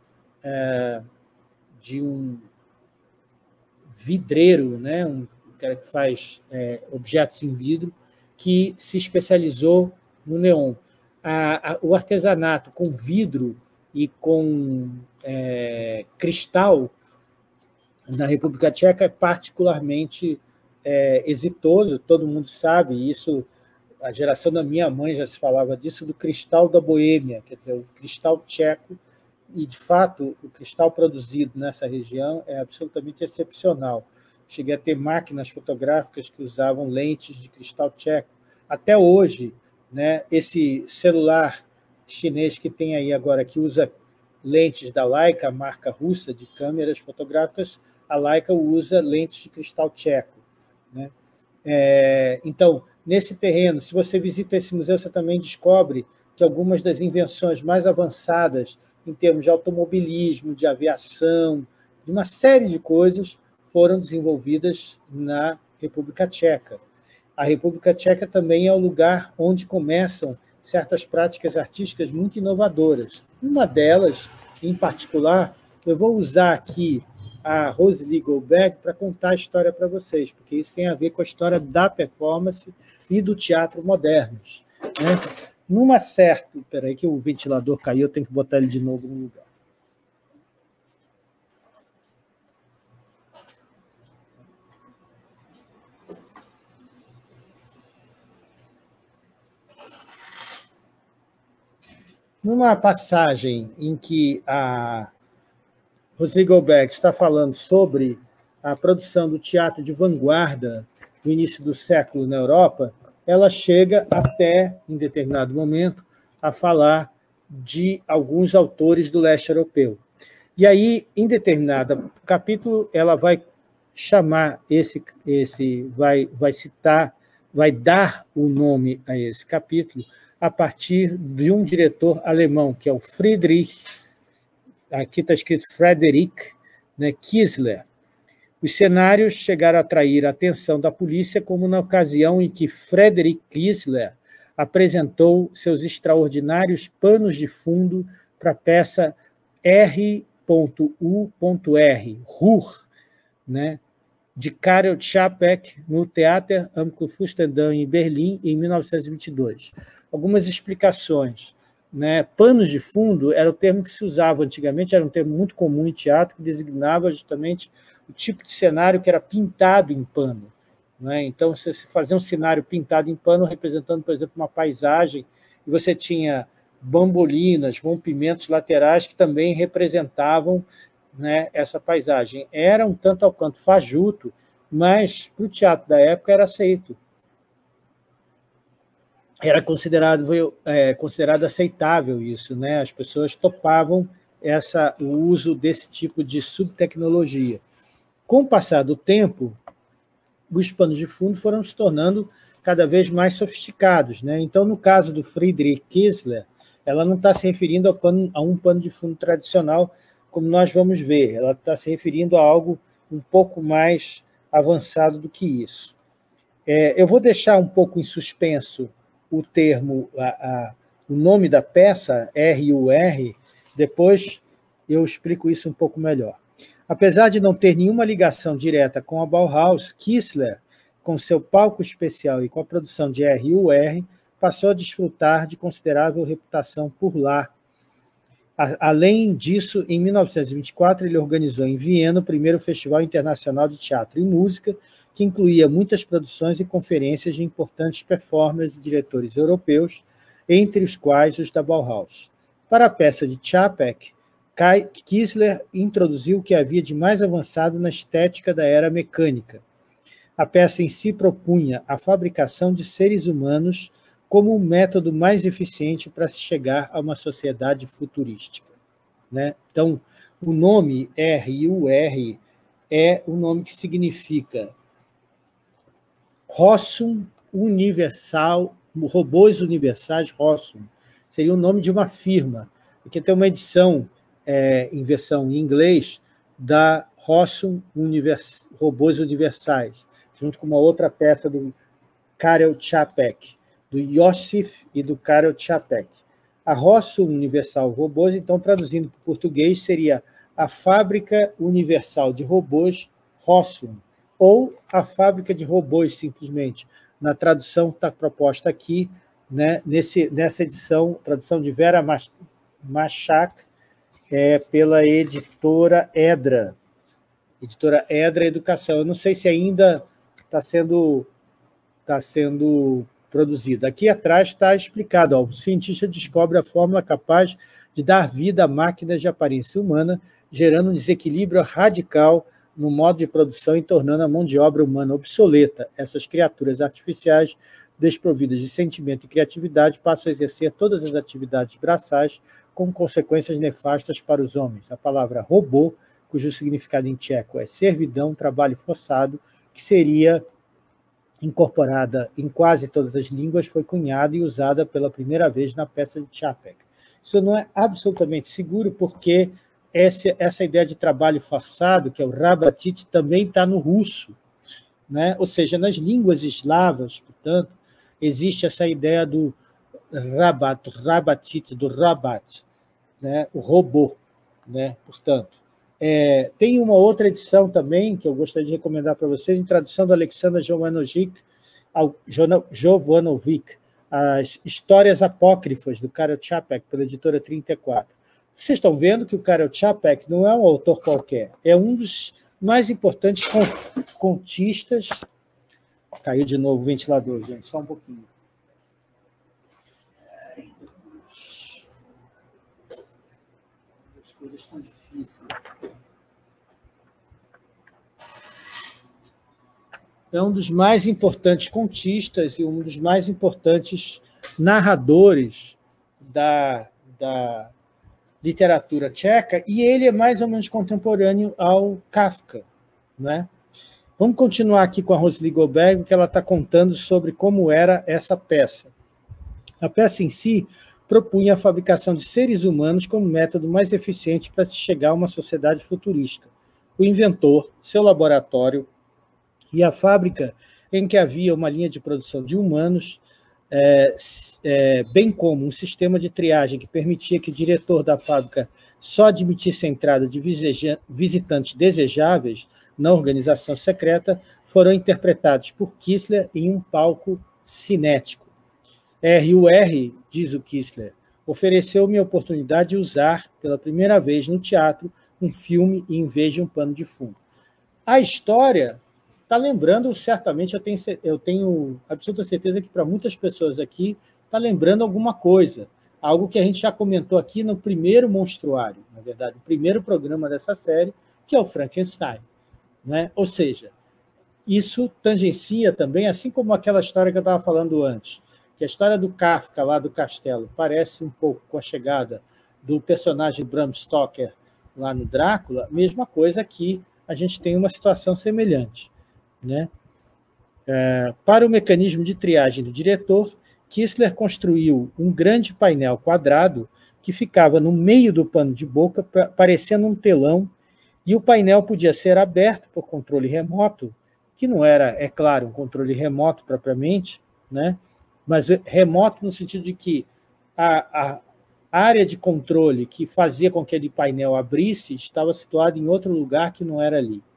é, de um vidreiro, né? Um cara que faz é, objetos em vidro, que se especializou no neon. A, a, o artesanato com vidro e com é, cristal na República Tcheca é particularmente é, exitoso, todo mundo sabe, isso, a geração da minha mãe já se falava disso, do cristal da Boêmia, quer dizer, o cristal tcheco, e, de fato, o cristal produzido nessa região é absolutamente excepcional. Cheguei a ter máquinas fotográficas que usavam lentes de cristal tcheco. Até hoje, né, esse celular chinês que tem aí agora, que usa lentes da Leica, a marca russa de câmeras fotográficas, a Leica usa lentes de cristal tcheco, né? É, então, nesse terreno, se você visita esse museu, você também descobre que algumas das invenções mais avançadas em termos de automobilismo, de aviação, de uma série de coisas, foram desenvolvidas na República Tcheca. A República Tcheca também é o lugar onde começam certas práticas artísticas muito inovadoras. Uma delas, em particular, eu vou usar aqui a Rosalie Goldberg para contar a história para vocês, porque isso tem a ver com a história da performance e do teatro modernos, né? Numa certa... Espera aí que o ventilador caiu, eu tenho que botar ele de novo no lugar. Numa passagem em que a Rosalie Goldberg está falando sobre a produção do teatro de vanguarda no início do século na Europa, ela chega até, em determinado momento, a falar de alguns autores do leste europeu. E aí, em determinado capítulo, ela vai chamar esse, esse vai, vai citar, vai dar o nome a esse capítulo a partir de um diretor alemão, que é o Friedrich, aqui está escrito Frederick, né, Kiesler. Os cenários chegaram a atrair a atenção da polícia, como na ocasião em que Frederick Kiesler apresentou seus extraordinários panos de fundo para a peça R U R, Ruhr, né, de Karel Čapek, no Theater am Kurfürstendamm, em Berlim, em mil novecentos e vinte e dois. Algumas explicações. Né? Panos de fundo era o termo que se usava antigamente, era um termo muito comum em teatro, que designava justamente o tipo de cenário que era pintado em pano. Né? Então, você fazia um cenário pintado em pano, representando, por exemplo, uma paisagem, e você tinha bambolinas, rompimentos laterais que também representavam, né, essa paisagem. Era um tanto ao quanto fajuto, mas para o teatro da época era aceito. Era considerado, é, considerado aceitável isso, né? As pessoas topavam essa, o uso desse tipo de subtecnologia. Com o passar do tempo, os panos de fundo foram se tornando cada vez mais sofisticados, né? Então, no caso do Friedrich Kiesler, ela não está se referindo a, pano, a um pano de fundo tradicional, como nós vamos ver, ela está se referindo a algo um pouco mais avançado do que isso. É, eu vou deixar um pouco em suspenso o termo, a, a, o nome da peça, R U R, depois eu explico isso um pouco melhor. Apesar de não ter nenhuma ligação direta com a Bauhaus, Kiesler, com seu palco especial e com a produção de R U R, passou a desfrutar de considerável reputação por lá. Além disso, em mil novecentos e vinte e quatro, ele organizou em Viena o primeiro Festival Internacional de Teatro e Música, que incluía muitas produções e conferências de importantes performers e diretores europeus, entre os quais os da Bauhaus. Para a peça de Čapek, Kiesler introduziu o que havia de mais avançado na estética da era mecânica. A peça em si propunha a fabricação de seres humanos como um método mais eficiente para se chegar a uma sociedade futurística. Né? Então, o nome R U R é o nome que significa Rossum Universal, Robôs Universais Rossum. Seria o nome de uma firma. Aqui tem uma edição é, em versão em inglês da Rossum Univers, Robôs Universais, junto com uma outra peça do Karel Čapek, do Iosif e do Karel Čapek. A Rossum Universal Robôs, então, traduzindo para o português, seria a Fábrica Universal de Robôs, Rossum, ou a Fábrica de Robôs, simplesmente. Na tradução que está proposta aqui, né, nesse, nessa edição, tradução de Vera Machak, é, pela editora Edra. Editora Edra Educação. Eu não sei se ainda está sendo, tá sendo produzida. Aqui atrás está explicado, ó, o cientista descobre a fórmula capaz de dar vida a máquinas de aparência humana, gerando um desequilíbrio radical no modo de produção e tornando a mão de obra humana obsoleta. Essas criaturas artificiais, desprovidas de sentimento e criatividade, passam a exercer todas as atividades braçais, com consequências nefastas para os homens. A palavra robô, cujo significado em tcheco é servidão, trabalho forçado, que seria incorporada em quase todas as línguas, foi cunhada e usada pela primeira vez na peça de Čapek. Isso não é absolutamente seguro, porque essa, essa ideia de trabalho forçado, que é o rabatit, também está no russo, né? Ou seja, nas línguas eslavas, portanto, existe essa ideia do rabat, rabatit, do rabat, né? O robô, né? Portanto, é, tem uma outra edição também, que eu gostaria de recomendar para vocês, em tradução do Alexander Jovanovic, Jovanovic, as Histórias Apócrifas, do Karel Čapek, pela editora trinta e quatro. Vocês estão vendo que o Karel Čapek não é um autor qualquer, é um dos mais importantes contistas... Caiu de novo o ventilador, gente, só um pouquinho. As coisas estão difíceis. É um dos mais importantes contistas e um dos mais importantes narradores da, da literatura tcheca, e ele é mais ou menos contemporâneo ao Kafka, né? Vamos continuar aqui com a Rosely Goldberg, que ela está contando sobre como era essa peça. A peça em si propunha a fabricação de seres humanos como método mais eficiente para se chegar a uma sociedade futurística. O inventor, seu laboratório e a fábrica em que havia uma linha de produção de humanos, é, é, bem como um sistema de triagem que permitia que o diretor da fábrica só admitisse a entrada de visitantes desejáveis na organização secreta, foram interpretados por Kistler em um palco cinético. R U R, diz o Kistler, ofereceu-me a oportunidade de usar, pela primeira vez no teatro, um filme em vez de um pano de fundo. A história está lembrando, certamente, eu tenho, eu tenho absoluta certeza que para muitas pessoas aqui está lembrando alguma coisa, algo que a gente já comentou aqui no primeiro Monstruário, na verdade, o primeiro programa dessa série, que é o Frankenstein. Né? Ou seja, isso tangencia também, assim como aquela história que eu estava falando antes, que a história do Kafka, lá do castelo, parece um pouco com a chegada do personagem Bram Stoker lá no Drácula, mesma coisa aqui, a gente tem uma situação semelhante. Né? É, para o mecanismo de triagem do diretor, Kistler construiu um grande painel quadrado que ficava no meio do pano de boca, parecendo um telão, e o painel podia ser aberto por controle remoto, que não era, é claro, um controle remoto propriamente, né? Mas remoto no sentido de que a, a área de controle que fazia com que aquele painel abrisse estava situada em outro lugar que não era ali.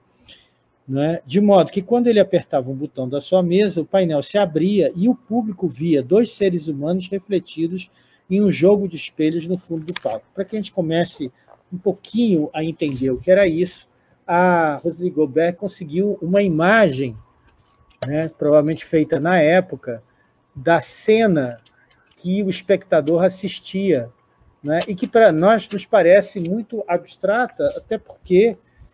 Né? De modo que, quando ele apertava um botão da sua mesa, o painel se abria e o público via dois seres humanos refletidos em um jogo de espelhos no fundo do palco. Para que a gente comece um pouquinho a entender o que era isso, a Rosely Goldberg conseguiu uma imagem, né, provavelmente feita na época, da cena que o espectador assistia, né, e que para nós nos parece muito abstrata, até porque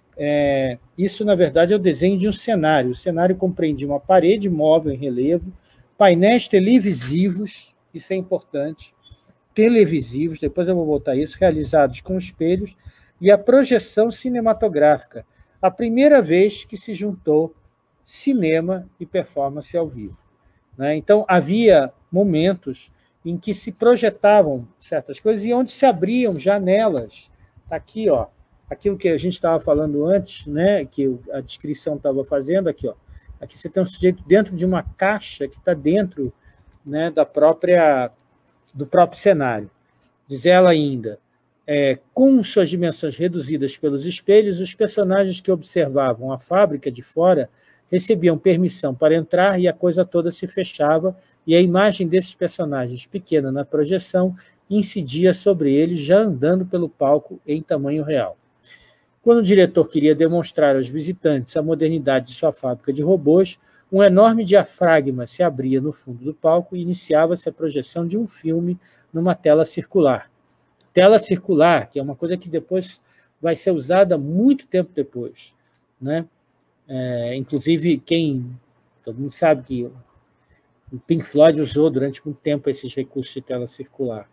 é, isso, na verdade, é o desenho de um cenário. O cenário compreendia uma parede móvel em relevo, painéis televisivos, isso é importante, televisivos, depois eu vou botar isso, realizados com espelhos, e a projeção cinematográfica, a primeira vez que se juntou cinema e performance ao vivo. Né? Então, havia momentos em que se projetavam certas coisas e onde se abriam janelas. Está aqui, ó, aquilo que a gente estava falando antes, né, que a descrição estava fazendo, aqui, ó, aqui você tem um sujeito dentro de uma caixa que está dentro, né, da própria... do próprio cenário. Diz ela ainda, é, com suas dimensões reduzidas pelos espelhos, os personagens que observavam a fábrica de fora recebiam permissão para entrar e a coisa toda se fechava, e a imagem desses personagens, pequena na projeção, incidia sobre eles já andando pelo palco em tamanho real. Quando o diretor queria demonstrar aos visitantes a modernidade de sua fábrica de robôs, um enorme diafragma se abria no fundo do palco e iniciava-se a projeção de um filme numa tela circular. Tela circular, que é uma coisa que depois vai ser usada muito tempo depois, né? É, inclusive, quem... Todo mundo sabe que o Pink Floyd usou durante muito tempo esses recursos de tela circular.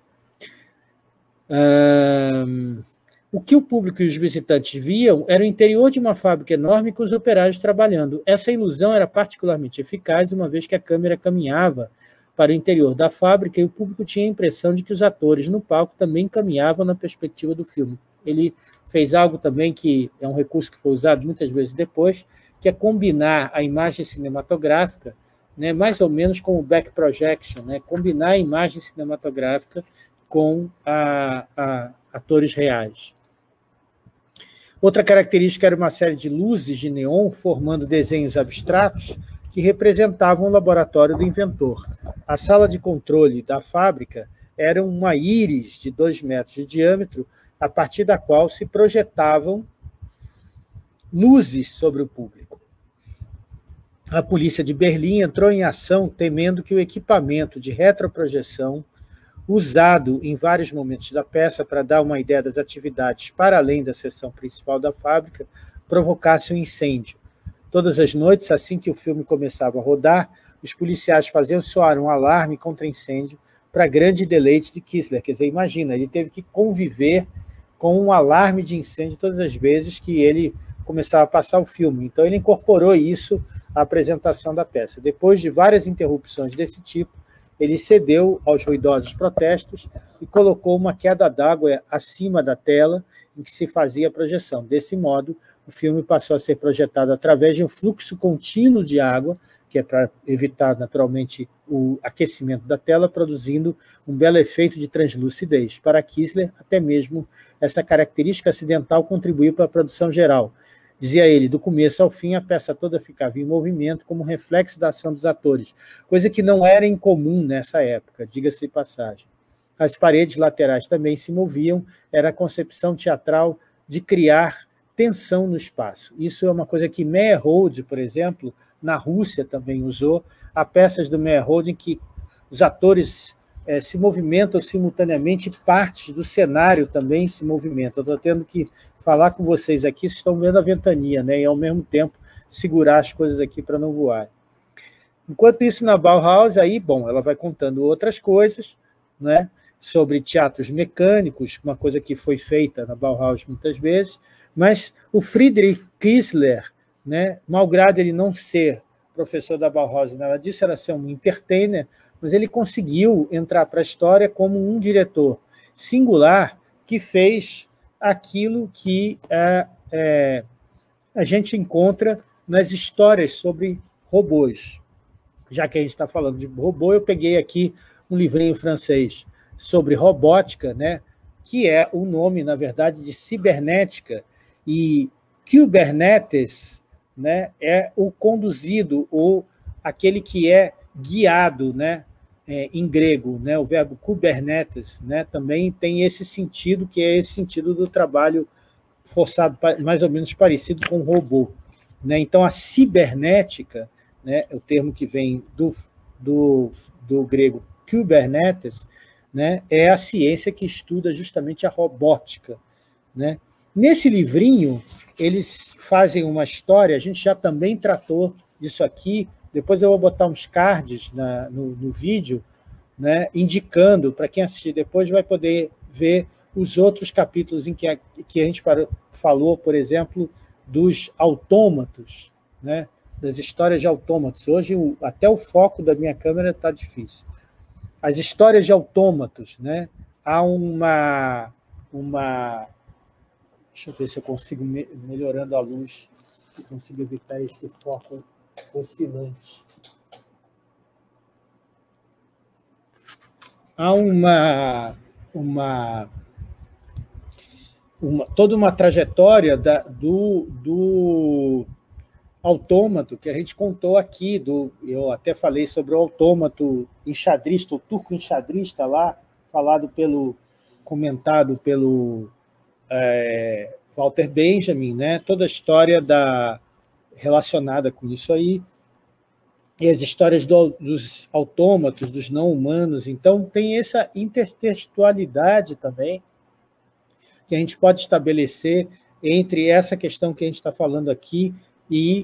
Um, o que o público e os visitantes viam era o interior de uma fábrica enorme com os operários trabalhando. Essa ilusão era particularmente eficaz, uma vez que a câmera caminhava para o interior da fábrica e o público tinha a impressão de que os atores no palco também caminhavam na perspectiva do filme. Ele fez algo também que é um recurso que foi usado muitas vezes depois, que é combinar a imagem cinematográfica, né, mais ou menos com o back projection, né, combinar a imagem cinematográfica com a, a, atores reais. Outra característica era uma série de luzes de neon formando desenhos abstratos que representavam o laboratório do inventor. A sala de controle da fábrica era uma íris de dois metros de diâmetro, a partir da qual se projetavam luzes sobre o público. A polícia de Berlim entrou em ação temendo que o equipamento de retroprojeção, usado em vários momentos da peça para dar uma ideia das atividades para além da seção principal da fábrica, provocasse um incêndio. Todas as noites, assim que o filme começava a rodar, os policiais faziam soar um alarme contra incêndio para grande deleite de Kistler. Quer dizer, imagina, ele teve que conviver com um alarme de incêndio todas as vezes que ele começava a passar o filme. Então, ele incorporou isso à apresentação da peça. Depois de várias interrupções desse tipo, ele cedeu aos ruidosos protestos e colocou uma queda d'água acima da tela em que se fazia a projeção. Desse modo, o filme passou a ser projetado através de um fluxo contínuo de água, que é para evitar, naturalmente, o aquecimento da tela, produzindo um belo efeito de translucidez. Para Kistler, até mesmo essa característica acidental contribuiu para a produção geral. Dizia ele, do começo ao fim, a peça toda ficava em movimento como reflexo da ação dos atores, coisa que não era incomum nessa época, diga-se de passagem. As paredes laterais também se moviam, era a concepção teatral de criar tensão no espaço. Isso é uma coisa que Meyerhold, por exemplo, na Rússia também usou. Há peças do Meyerhold em que os atores é, se movimentam simultaneamente, partes do cenário também se movimentam. Estou tendo que falar com vocês aqui, vocês estão vendo a ventania, né? E, ao mesmo tempo, segurar as coisas aqui para não voar. Enquanto isso, na Bauhaus, aí, bom, ela vai contando outras coisas, né? Sobre teatros mecânicos, uma coisa que foi feita na Bauhaus muitas vezes, mas o Friedrich Kistler, né, malgrado ele não ser professor da Bauhaus, nada disso, era ser um entertainer, mas ele conseguiu entrar para a história como um diretor singular que fez aquilo que é, é, a gente encontra nas histórias sobre robôs. Já que a gente está falando de robô, eu peguei aqui um livrinho francês sobre robótica, né, que é o nome, na verdade, de cibernética, e Kubernetes, né, é o conduzido, ou aquele que é guiado, né, é, em grego, né, o verbo Kubernetes, né, também tem esse sentido, que é esse sentido do trabalho forçado, mais ou menos parecido com robô. Né? Então, a cibernética, né, é o termo que vem do, do, do grego Kubernetes, né, é a ciência que estuda justamente a robótica. Né? Nesse livrinho, eles fazem uma história, a gente já também tratou disso aqui, depois eu vou botar uns cards na, no, no vídeo, né, indicando, para quem assistir depois vai poder ver os outros capítulos em que a, que a gente parou, falou, por exemplo, dos autômatos, né, das histórias de autômatos. Hoje, o, até o foco da minha câmera está difícil. As histórias de autômatos, né, há uma... uma Deixa eu ver se eu consigo, melhorando a luz, se consigo evitar esse foco oscilante. Há uma, uma, uma, toda uma trajetória da, do, do autômato que a gente contou aqui, do, eu até falei sobre o autômato enxadrista, o turco enxadrista lá, falado pelo, comentado pelo é, Walter Benjamin, né? Toda a história da, relacionada com isso aí, e as histórias do, dos autômatos, dos não-humanos. Então, tem essa intertextualidade também que a gente pode estabelecer entre essa questão que a gente está falando aqui e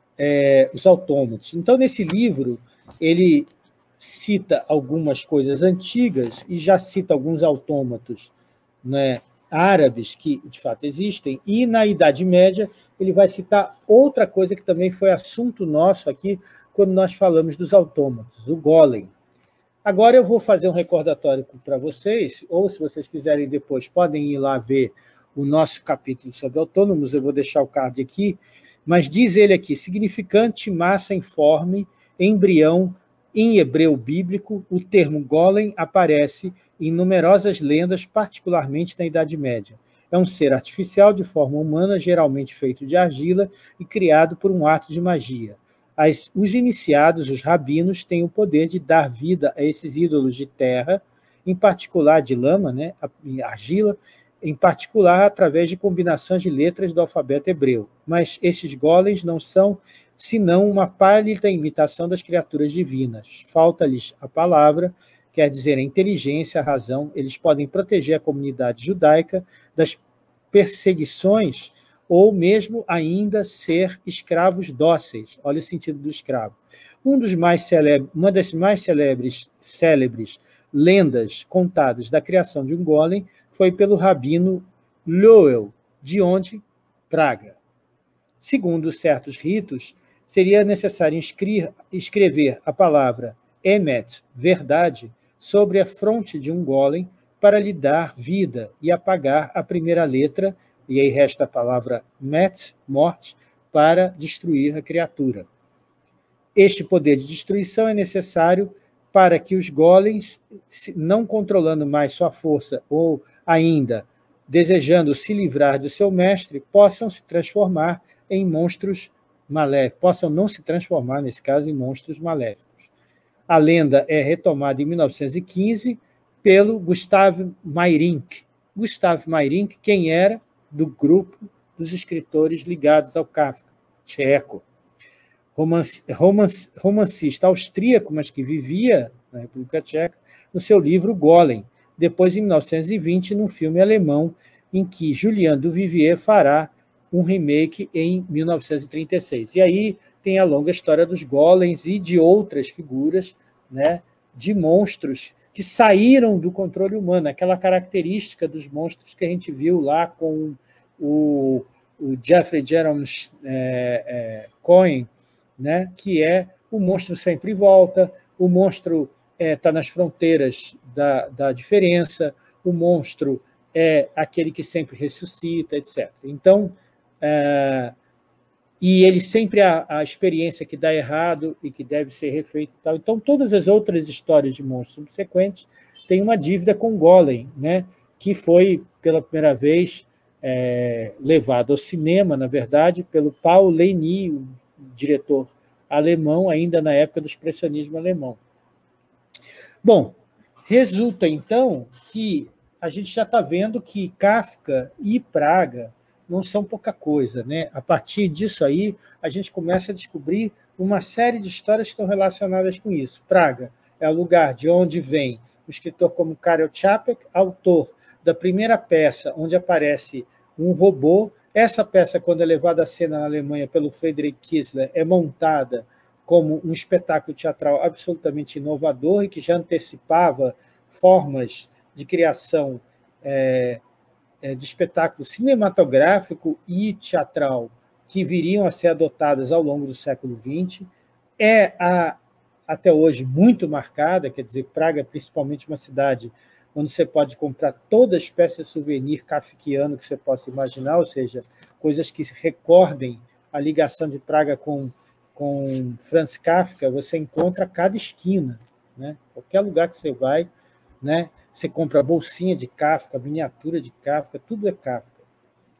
é, os autômatos. Então, nesse livro, ele cita algumas coisas antigas e já cita alguns autômatos, né, árabes que, de fato, existem, e, na Idade Média, ele vai citar outra coisa que também foi assunto nosso aqui, quando nós falamos dos autômatos, o golem. Agora eu vou fazer um recordatório para vocês, ou se vocês quiserem depois, podem ir lá ver o nosso capítulo sobre autônomos, eu vou deixar o card aqui, mas diz ele aqui, significante massa informe, embrião, em hebreu bíblico, o termo golem aparece em numerosas lendas, particularmente na Idade Média. É um ser artificial de forma humana, geralmente feito de argila e criado por um ato de magia. As, os iniciados, os rabinos, têm o poder de dar vida a esses ídolos de terra, em particular de lama, né, argila, em particular através de combinações de letras do alfabeto hebreu. Mas esses golems não são senão uma pálida imitação das criaturas divinas. Falta-lhes a palavra, quer dizer, a inteligência, a razão. Eles podem proteger a comunidade judaica das perseguições ou mesmo ainda ser escravos dóceis. Olha o sentido do escravo. Um dos mais célebres, uma das mais célebres, célebres lendas contadas da criação de um golem foi pelo rabino Loel, de onde? Praga. Segundo certos ritos, seria necessário escrever a palavra Emet, verdade, sobre a fronte de um golem para lhe dar vida e apagar a primeira letra, e aí resta a palavra Met, morte, para destruir a criatura. Este poder de destruição é necessário para que os golems, não controlando mais sua força ou ainda desejando se livrar do seu mestre, possam se transformar em monstros maléficos, possam não se transformar, nesse caso, em monstros maléficos. A lenda é retomada em mil novecentos e quinze pelo Gustav Meyrink. Gustav Meyrink, quem era? Do grupo dos escritores ligados ao Kafka, tcheco. Romance, romance, romancista austríaco, mas que vivia na República Tcheca, no seu livro Golem, depois, em mil novecentos e vinte, num filme alemão, em que Julien Duvivier fará um remake em mil novecentos e trinta e seis. E aí tem a longa história dos golems e de outras figuras, né, de monstros que saíram do controle humano, aquela característica dos monstros que a gente viu lá com o, o Jeffrey Jerome é, é, Cohen, né, que é o monstro sempre volta, o monstro está é, nas fronteiras da, da diferença, o monstro é aquele que sempre ressuscita, etcétera. Então, é, e ele sempre a, a experiência que dá errado e que deve ser refeita e tal. Então, todas as outras histórias de monstros subsequentes têm uma dívida com Golem, né, que foi, pela primeira vez, é, levado ao cinema, na verdade, pelo Paul Leni, um diretor alemão, ainda na época do expressionismo alemão. Bom, resulta, então, que a gente já está vendo que Kafka e Praga não são pouca coisa, né? A partir disso aí, a gente começa a descobrir uma série de histórias que estão relacionadas com isso. Praga é o lugar de onde vem um escritor como Karel Čapek, autor da primeira peça onde aparece um robô. Essa peça, quando é levada à cena na Alemanha pelo Friedrich Kiesler, é montada como um espetáculo teatral absolutamente inovador e que já antecipava formas de criação é, de espetáculo cinematográfico e teatral que viriam a ser adotadas ao longo do século vinte. É, a, até hoje, muito marcada, quer dizer, Praga é principalmente uma cidade onde você pode comprar toda espécie de souvenir kafkiano que você possa imaginar, ou seja, coisas que recordem a ligação de Praga com, com Franz Kafka, você encontra a cada esquina, né? Qualquer lugar que você vai, né? Você compra bolsinha de Kafka, miniatura de Kafka, tudo é Kafka.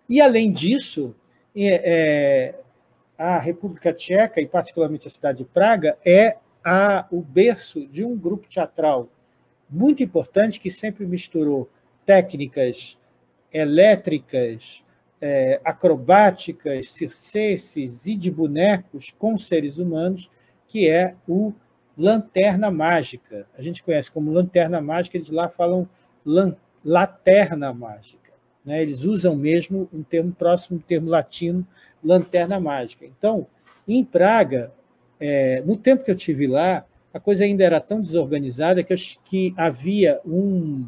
E, além disso, é, é, a República Tcheca, e particularmente a cidade de Praga, é a, o berço de um grupo teatral muito importante que sempre misturou técnicas elétricas, é, acrobáticas, circenses e de bonecos com seres humanos, que é o Lanterna Mágica. A gente conhece como Lanterna Mágica, eles lá falam lan, laterna mágica. Né? Eles usam mesmo um termo próximo do termo latino, Lanterna Mágica. Então, em Praga, é, no tempo que eu estive lá, a coisa ainda era tão desorganizada que, eu, que havia um,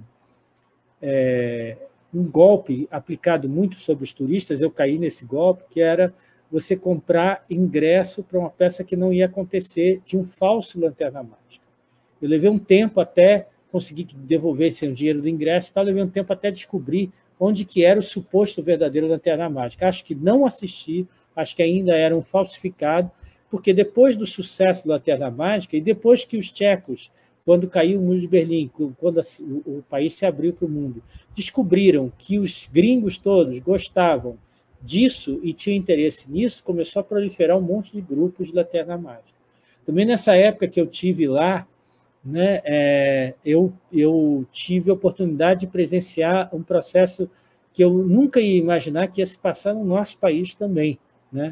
é, um golpe aplicado muito sobre os turistas, eu caí nesse golpe, que era você comprar ingresso para uma peça que não ia acontecer de um falso Lanterna Mágica. Eu levei um tempo até conseguir que devolvessem o dinheiro do ingresso, e tal, levei um tempo até descobrir onde que era o suposto verdadeiro Lanterna Mágica. Acho que não assisti, acho que ainda era um falsificado, porque depois do sucesso do Lanterna Mágica, e depois que os tchecos, quando caiu o muro de Berlim, quando o país se abriu para o mundo, descobriram que os gringos todos gostavam disso e tinham interesse nisso, começou a proliferar um monte de grupos de Lanterna Mágica. Também nessa época que eu tive lá, né, é, eu, eu tive a oportunidade de presenciar um processo que eu nunca ia imaginar que ia se passar no nosso país também. Né?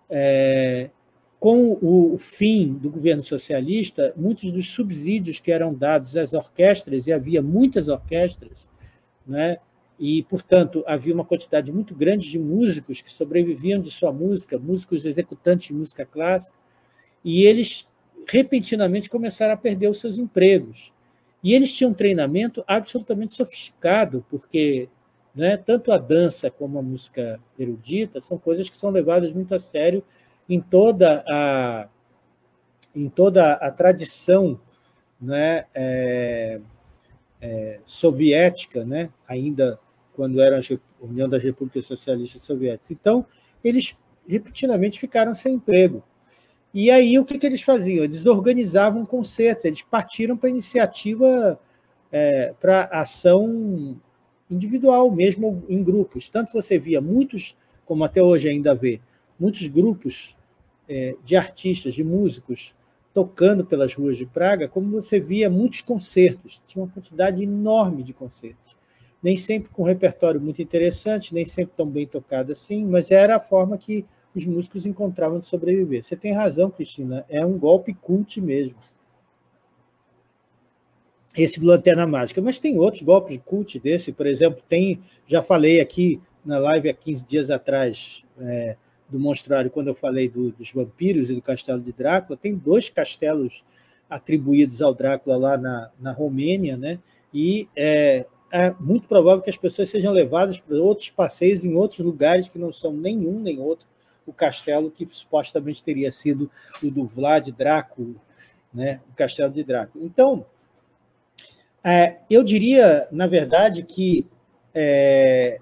É, com o fim do governo socialista, muitos dos subsídios que eram dados às orquestras, e havia muitas orquestras, né, e, portanto, havia uma quantidade muito grande de músicos que sobreviviam de sua música, músicos executantes de música clássica, e eles repentinamente começaram a perder os seus empregos. E eles tinham um treinamento absolutamente sofisticado, porque, né, tanto a dança como a música erudita são coisas que são levadas muito a sério em toda a, em toda a tradição, né, é, é, soviética, né, ainda quando era a União das Repúblicas Socialistas Soviéticas. Então, eles repentinamente ficaram sem emprego. E aí, o que, que eles faziam? Eles organizavam concertos, eles partiram para iniciativa, é, para ação individual, mesmo em grupos. Tanto você via muitos, como até hoje ainda vê, muitos grupos é, de artistas, de músicos, tocando pelas ruas de Praga, como você via muitos concertos. Tinha uma quantidade enorme de concertos. Nem sempre com um repertório muito interessante, nem sempre tão bem tocado assim, mas era a forma que os músicos encontravam de sobreviver. Você tem razão, Cristina, é um golpe cult mesmo. Esse do Lanterna Mágica. Mas tem outros golpes de cult desse, por exemplo, tem, já falei aqui na live há quinze dias atrás, é, do Monstruário, quando eu falei do, dos vampiros e do castelo de Drácula, tem dois castelos atribuídos ao Drácula lá na, na Romênia, né? E é, é muito provável que as pessoas sejam levadas para outros passeios em outros lugares que não são nenhum nem outro o castelo que supostamente teria sido o do Vlad Drácula, né? O castelo de Drácula. Então, é, eu diria, na verdade, que é,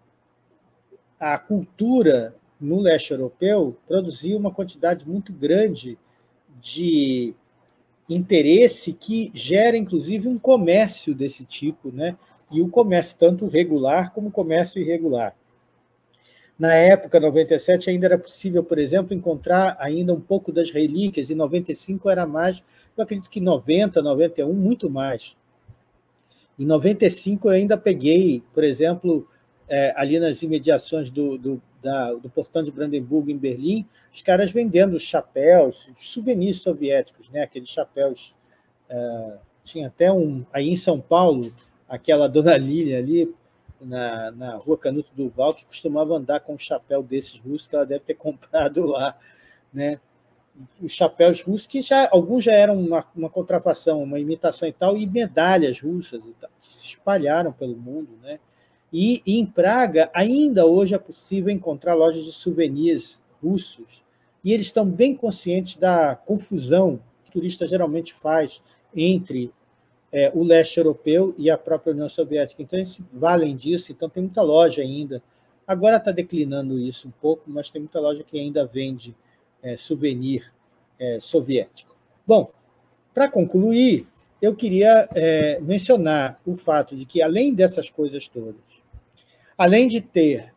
a cultura no leste europeu produziu uma quantidade muito grande de interesse que gera, inclusive, um comércio desse tipo, né? E o comércio tanto regular como comércio irregular. Na época, noventa e sete, ainda era possível, por exemplo, encontrar ainda um pouco das relíquias, e noventa e cinco era mais, eu acredito que noventa, noventa e um, muito mais. Em noventa e cinco, eu ainda peguei, por exemplo, é, ali nas imediações do, do, da, do Portão de Brandemburgo, em Berlim, os caras vendendo chapéus, souvenirs soviéticos, né? Aqueles chapéus. É, tinha até um, aí em São Paulo, aquela dona Lília ali, na, na rua Canuto Duval, que costumava andar com um chapéu desses russos, que ela deve ter comprado lá, né? Os chapéus russos, que já, alguns já eram uma, uma contrafação, uma imitação e tal, e medalhas russas e tal, que se espalharam pelo mundo, né? E, e em Praga, ainda hoje é possível encontrar lojas de souvenirs russos, e eles estão bem conscientes da confusão que o turista geralmente faz entre É, o leste europeu e a própria União Soviética. Então, eles valem disso, então tem muita loja ainda. Agora está declinando isso um pouco, mas tem muita loja que ainda vende é, souvenir é, soviético. Bom, para concluir, eu queria é, mencionar o fato de que, além dessas coisas todas, além de ter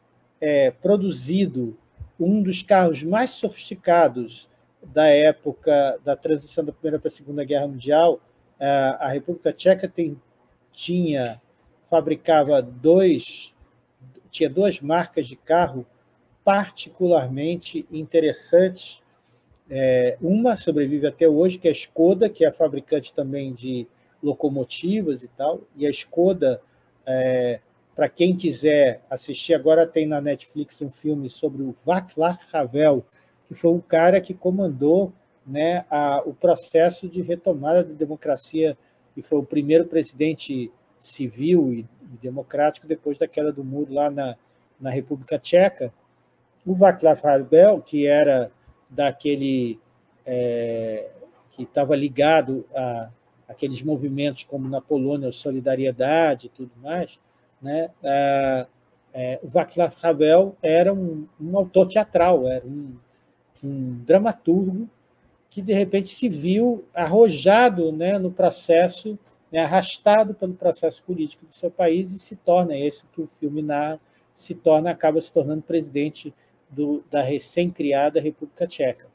é, produzido um dos carros mais sofisticados da época da transição da Primeira para a Segunda Guerra Mundial. A República Tcheca tem, tinha, fabricava dois, tinha duas marcas de carro particularmente interessantes. É, uma sobrevive até hoje, que é a Škoda, que é a fabricante também de locomotivas e tal. E a Škoda, é, para quem quiser assistir, agora tem na Netflix um filme sobre o Václav Havel, que foi um cara que comandou, né, a, o processo de retomada da democracia e foi o primeiro presidente civil e, e democrático depois da queda do muro lá na, na República Tcheca. O Václav Havel, que era daquele é, que estava ligado a aqueles movimentos como na Polônia, Solidariedade e tudo mais, né? É, é, o Václav Havel era um, um autor teatral, era um, um dramaturgo que, de repente, se viu arrojado, né, no processo, né, arrastado pelo processo político do seu país e se torna, esse que o filme narra, se torna, acaba se tornando presidente do, da recém-criada República Tcheca.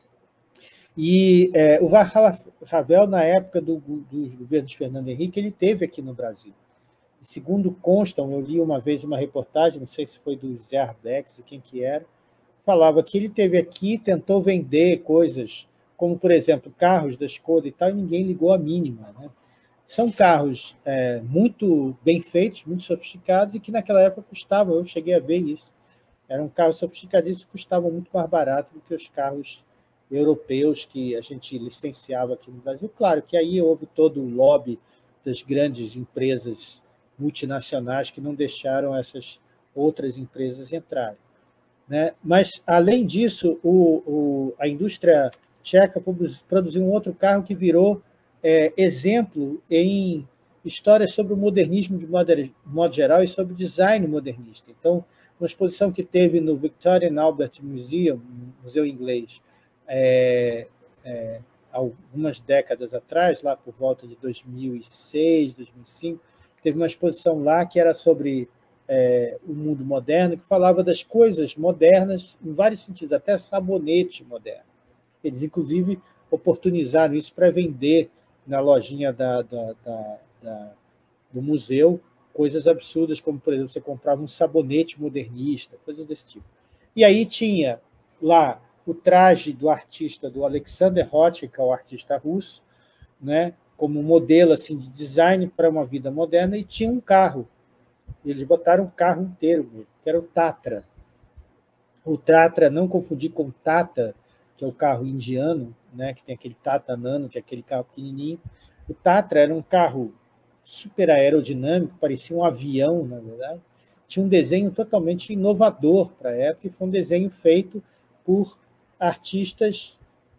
E é, o Václav Havel, na época do, dos governos de Fernando Henrique, ele teve aqui no Brasil. E, segundo constam, eu li uma vez uma reportagem, não sei se foi do Zé Arbex, quem que era, falava que ele teve aqui, tentou vender coisas, como, por exemplo, carros da Škoda e tal, e ninguém ligou a mínima, né? São carros é, muito bem feitos, muito sofisticados, e que naquela época custavam, eu cheguei a ver isso, eram carros sofisticadíssimos que custavam muito mais barato do que os carros europeus que a gente licenciava aqui no Brasil. Claro que aí houve todo o lobby das grandes empresas multinacionais que não deixaram essas outras empresas entrarem, né? Mas, além disso, o, o, a indústria tcheca produziu um outro carro que virou é, exemplo em histórias sobre o modernismo de modo, modo geral e sobre design modernista. Então, uma exposição que teve no Victoria and Albert Museum, museu inglês, é, é, algumas décadas atrás, lá por volta de dois mil e seis, dois mil e cinco, teve uma exposição lá que era sobre é, o mundo moderno, que falava das coisas modernas em vários sentidos, até sabonete moderno. Eles, inclusive, oportunizaram isso para vender na lojinha da, da, da, da, do museu coisas absurdas, como, por exemplo, você comprava um sabonete modernista, coisas desse tipo. E aí tinha lá o traje do artista, do Alexander Roth, que é o artista russo, né, como modelo assim, de design para uma vida moderna, e tinha um carro. Eles botaram um carro inteiro mesmo, que era o Tatra. O Tatra, não confundir com o Tata, que é o carro indiano, né, que tem aquele Tata Nano, que é aquele carro pequenininho. O Tatra era um carro super aerodinâmico, parecia um avião, na verdade. Tinha um desenho totalmente inovador para a época, e foi um desenho feito por artistas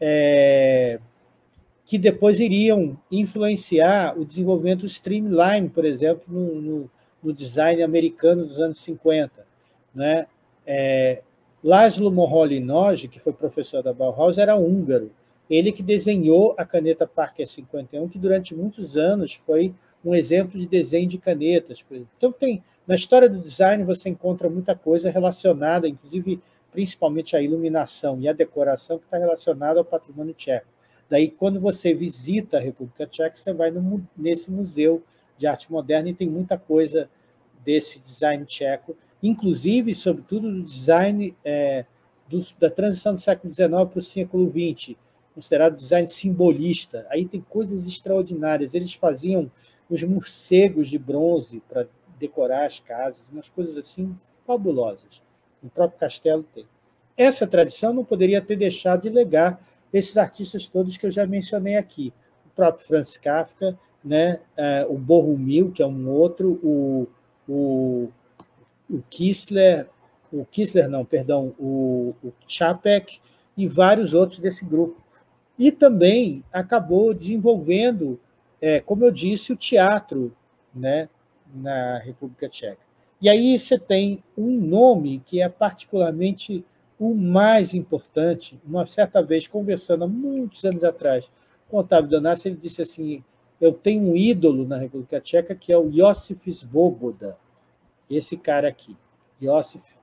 é, que depois iriam influenciar o desenvolvimento do Streamline, por exemplo, no, no, no design americano dos anos cinquenta. Né? É, Laszlo Moholy-Nagy, que foi professor da Bauhaus, era húngaro. Ele que desenhou a caneta Parker cinquenta e um, que durante muitos anos foi um exemplo de desenho de canetas. Então, tem, na história do design você encontra muita coisa relacionada, inclusive, principalmente a iluminação e a decoração, que está relacionada ao patrimônio tcheco. Daí, quando você visita a República Tcheca, você vai no, nesse museu de arte moderna e tem muita coisa desse design tcheco, inclusive, sobretudo, do design é, do, da transição do século dezenove para o século vinte, considerado design simbolista. Aí tem coisas extraordinárias. Eles faziam os morcegos de bronze para decorar as casas, umas coisas assim fabulosas. O próprio castelo tem. Essa tradição não poderia ter deixado de legar esses artistas todos que eu já mencionei aqui. O próprio Franz Kafka, né? o Bohumil, que é um outro, o, o, o Kistler, o Kistler não, perdão, o, o Čapek e vários outros desse grupo. E também acabou desenvolvendo, é, como eu disse, o teatro, né, na República Tcheca. E aí você tem um nome que é particularmente o mais importante. Uma certa vez, conversando há muitos anos atrás com o Otávio Donassi, ele disse assim, eu tenho um ídolo na República Tcheca que é o Josif Svoboda, esse cara aqui, Josif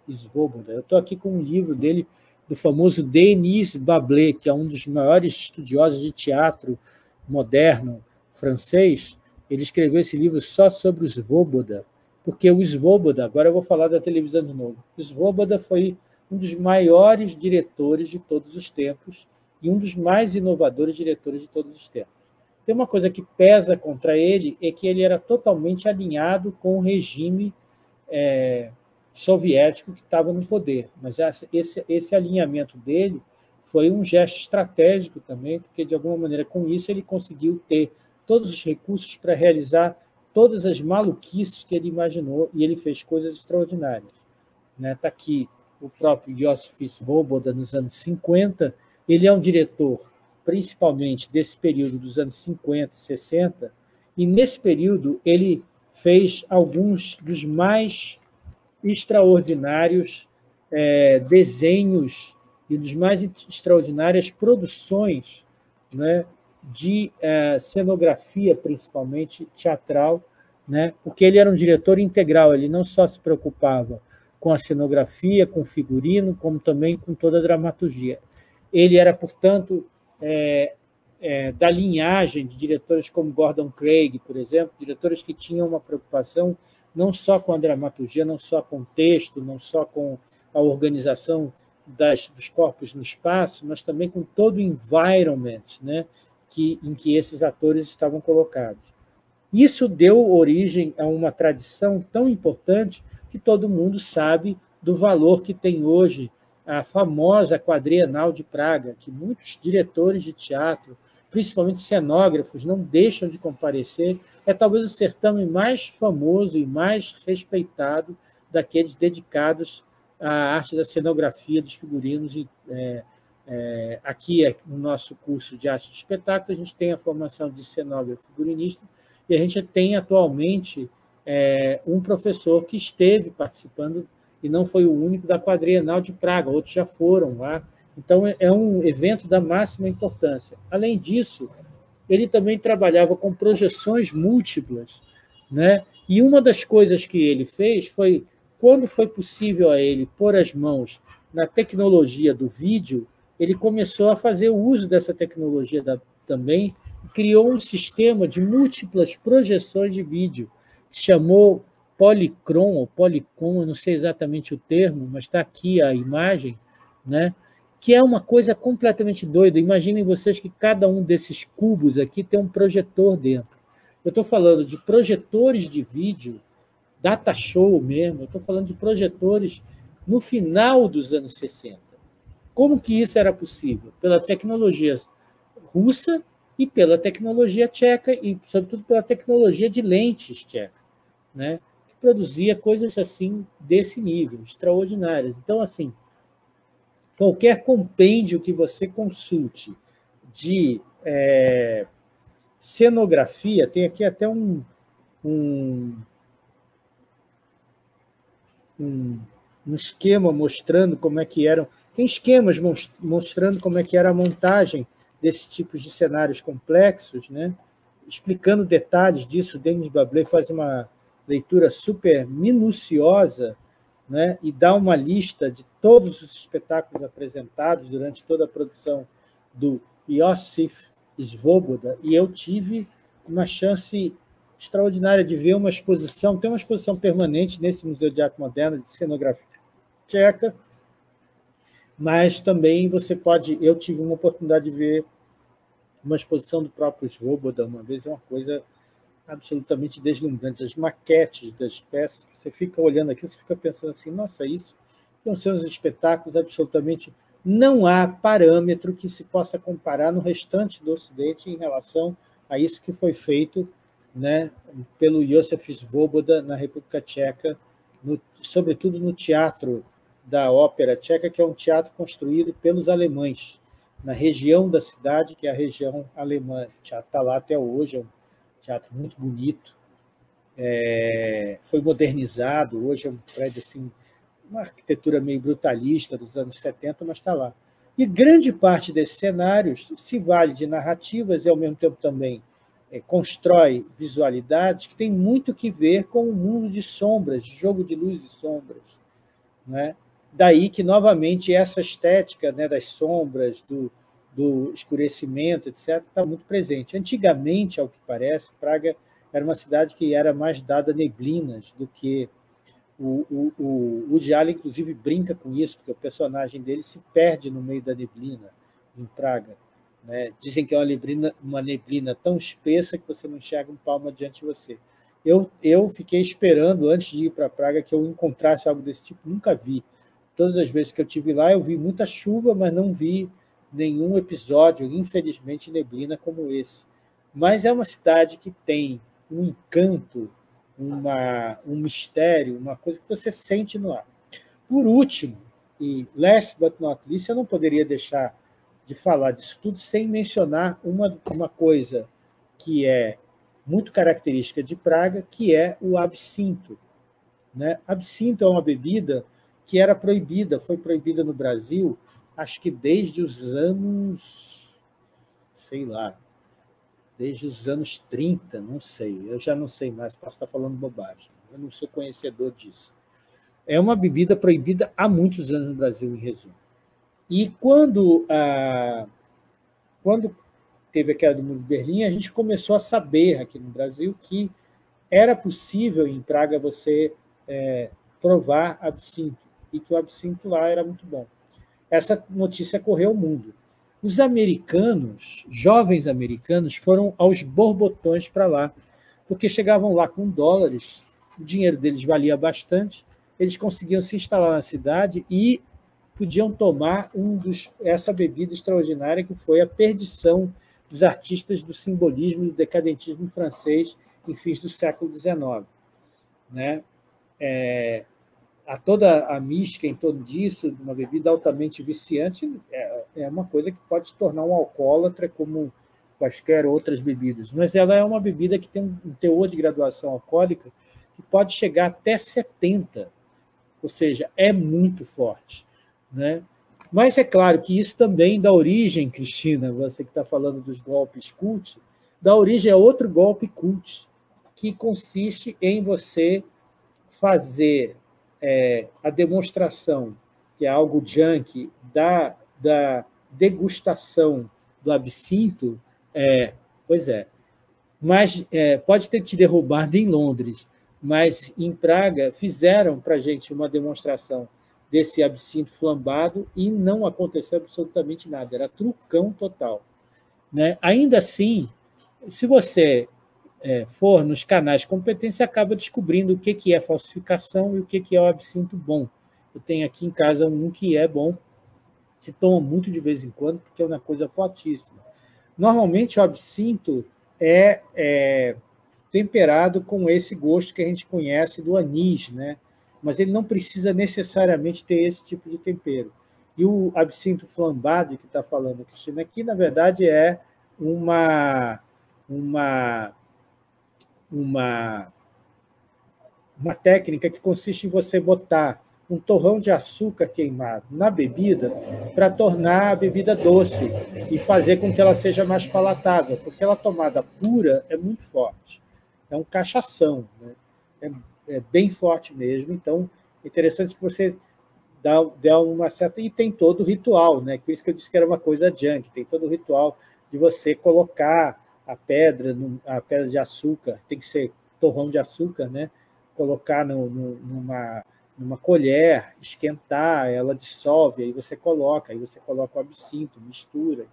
Svoboda. Eu estou aqui com um livro dele, do famoso Denis Bablé, que é um dos maiores estudiosos de teatro moderno francês. Ele escreveu esse livro só sobre o Svoboda, porque o Svoboda, agora eu vou falar da televisão de novo, o Svoboda foi um dos maiores diretores de todos os tempos e um dos mais inovadores diretores de todos os tempos. Tem uma coisa que pesa contra ele, é que ele era totalmente alinhado com o regime é, soviético que estava no poder. Mas esse, esse alinhamento dele foi um gesto estratégico também, porque, de alguma maneira, com isso, ele conseguiu ter todos os recursos para realizar todas as maluquices que ele imaginou, e ele fez coisas extraordinárias. Está aqui o próprio Iosif Svoboda, nos anos cinquenta. Ele é um diretor, principalmente desse período dos anos cinquenta, sessenta, e nesse período ele fez alguns dos mais extraordinários é, desenhos e dos mais extraordinárias produções, né, de é, cenografia, principalmente teatral, né, porque ele era um diretor integral, ele não só se preocupava com a cenografia, com o figurino, como também com toda a dramaturgia. Ele era, portanto, é, é, da linhagem de diretores como Gordon Craig, por exemplo, diretores que tinham uma preocupação não só com a dramaturgia, não só com o texto, não só com a organização das, dos corpos no espaço, mas também com todo o environment, né, que, em que esses atores estavam colocados. Isso deu origem a uma tradição tão importante que todo mundo sabe do valor que tem hoje a famosa Quadrienal de Praga, que muitos diretores de teatro, principalmente cenógrafos, não deixam de comparecer. É talvez o certame mais famoso e mais respeitado daqueles dedicados à arte da cenografia, dos figurinos. E, é, é, aqui, no nosso curso de arte de espetáculo, a gente tem a formação de cenógrafo figurinista, e a gente tem atualmente é, um professor que esteve participando, e não foi o único, da Quadrienal de Praga, outros já foram lá. Então, é um evento da máxima importância. Além disso, ele também trabalhava com projeções múltiplas, né? E uma das coisas que ele fez foi, quando foi possível a ele pôr as mãos na tecnologia do vídeo, ele começou a fazer o uso dessa tecnologia da, também, e criou um sistema de múltiplas projeções de vídeo, que chamou Polycron, ou Polycom, eu não sei exatamente o termo, mas está aqui a imagem, né? Que é uma coisa completamente doida. Imaginem vocês que cada um desses cubos aqui tem um projetor dentro. Eu estou falando de projetores de vídeo, data show mesmo, eu estou falando de projetores no final dos anos sessenta. Como que isso era possível? Pela tecnologia russa e pela tecnologia tcheca, e, sobretudo, pela tecnologia de lentes tcheca, né? Que produzia coisas assim desse nível, extraordinárias. Então, assim, qualquer compêndio que você consulte de é, cenografia, tem aqui até um, um, um, um esquema mostrando como é que eram, tem esquemas mostrando como é que era a montagem desses tipos de cenários complexos, né? Explicando detalhes disso. O Denis Bablé faz uma leitura super minuciosa, né, e dá uma lista de todos os espetáculos apresentados durante toda a produção do Iosif Svoboda, e eu tive uma chance extraordinária de ver uma exposição, tem uma exposição permanente nesse Museu de Arte Moderna de cenografia tcheca, mas também você pode... Eu tive uma oportunidade de ver uma exposição do próprio Svoboda uma vez, é uma coisa absolutamente deslumbrante. As maquetes das peças, você fica olhando aqui, você fica pensando assim, nossa, isso são seus espetáculos absolutamente... Não há parâmetro que se possa comparar no restante do Ocidente em relação a isso que foi feito, né, pelo Iosif Svoboda na República Tcheca, no, sobretudo no Teatro da Ópera Tcheca, que é um teatro construído pelos alemães, na região da cidade, que é a região alemã. O teatro está lá até hoje, é um teatro muito bonito, é, foi modernizado, hoje é um prédio assim, uma arquitetura meio brutalista dos anos setenta, mas está lá. E grande parte desses cenários se vale de narrativas e, ao mesmo tempo, também é, constrói visualidades que têm muito que ver com o mundo de sombras, de jogo de luz e sombras. né? Daí que, novamente, essa estética, né, das sombras, do, do escurecimento, etcétera, está muito presente. Antigamente, ao que parece, Praga era uma cidade que era mais dada a neblinas do que... O, o, o Woody Allen, inclusive, brinca com isso, porque o personagem dele se perde no meio da neblina em Praga, né? Dizem que é uma neblina, uma neblina tão espessa que você não enxerga um palmo adiante de você. Eu, eu fiquei esperando, antes de ir para Praga, que eu encontrasse algo desse tipo. Nunca vi. Todas as vezes que eu estive lá, eu vi muita chuva, mas não vi nenhum episódio, infelizmente, de neblina como esse. Mas é uma cidade que tem um encanto, uma, um mistério, uma coisa que você sente no ar. Por último, e last but not least, eu não poderia deixar de falar disso tudo sem mencionar uma, uma coisa que é muito característica de Praga, que é o absinto, né? Absinto é uma bebida que era proibida, foi proibida no Brasil, acho que desde os anos, sei lá, desde os anos trinta, não sei, eu já não sei mais, posso estar falando bobagem, eu não sou conhecedor disso. É uma bebida proibida há muitos anos no Brasil, em resumo. E quando, ah, quando teve a queda do Muro de Berlim, a gente começou a saber aqui no Brasil que era possível em Praga você é, provar absinto, e que o absinto lá era muito bom. Essa notícia correu o mundo. Os americanos, jovens americanos, foram aos borbotões para lá, porque chegavam lá com dólares, o dinheiro deles valia bastante, eles conseguiam se instalar na cidade e podiam tomar um dos, essa bebida extraordinária que foi a perdição dos artistas do simbolismo e do decadentismo francês em fins do século dezenove. Né? É, há toda a mística em torno disso, uma bebida altamente viciante, é, é uma coisa que pode se tornar um alcoólatra como quaisquer outras bebidas, mas ela é uma bebida que tem um teor de graduação alcoólica que pode chegar até setenta, ou seja, é muito forte. Né? Mas é claro que isso também dá origem, Cristina, você que está falando dos golpes cult, dá origem a outro golpe cult, que consiste em você fazer é, a demonstração, que é algo junk, da, da degustação do absinto. É, pois é, mas é, pode ter te derrubado em Londres, mas em Praga fizeram para a gente uma demonstração desse absinto flambado e não aconteceu absolutamente nada, era trucão total. Né? Ainda assim, se você é, for nos canais competentes, você acaba descobrindo o que, que é falsificação e o que, que é o absinto bom. Eu tenho aqui em casa um que é bom, se toma muito de vez em quando, porque é uma coisa fortíssima. Normalmente, o absinto é, é temperado com esse gosto que a gente conhece do anis, né? Mas ele não precisa necessariamente ter esse tipo de tempero. E o absinto flambado que está falando, Cristina, aqui, na verdade, é uma, uma, uma, uma técnica que consiste em você botar um torrão de açúcar queimado na bebida para tornar a bebida doce e fazer com que ela seja mais palatável, porque ela tomada pura é muito forte. É um cachação, né? É é bem forte mesmo, então é interessante que você dá, dá uma certa... E tem todo o ritual, né? Por isso que eu disse que era uma coisa junk, tem todo o ritual de você colocar a pedra, a pedra de açúcar, tem que ser torrão de açúcar, né? Colocar no, no, numa, numa colher, esquentar, ela dissolve, aí você coloca, aí você coloca o absinto, mistura.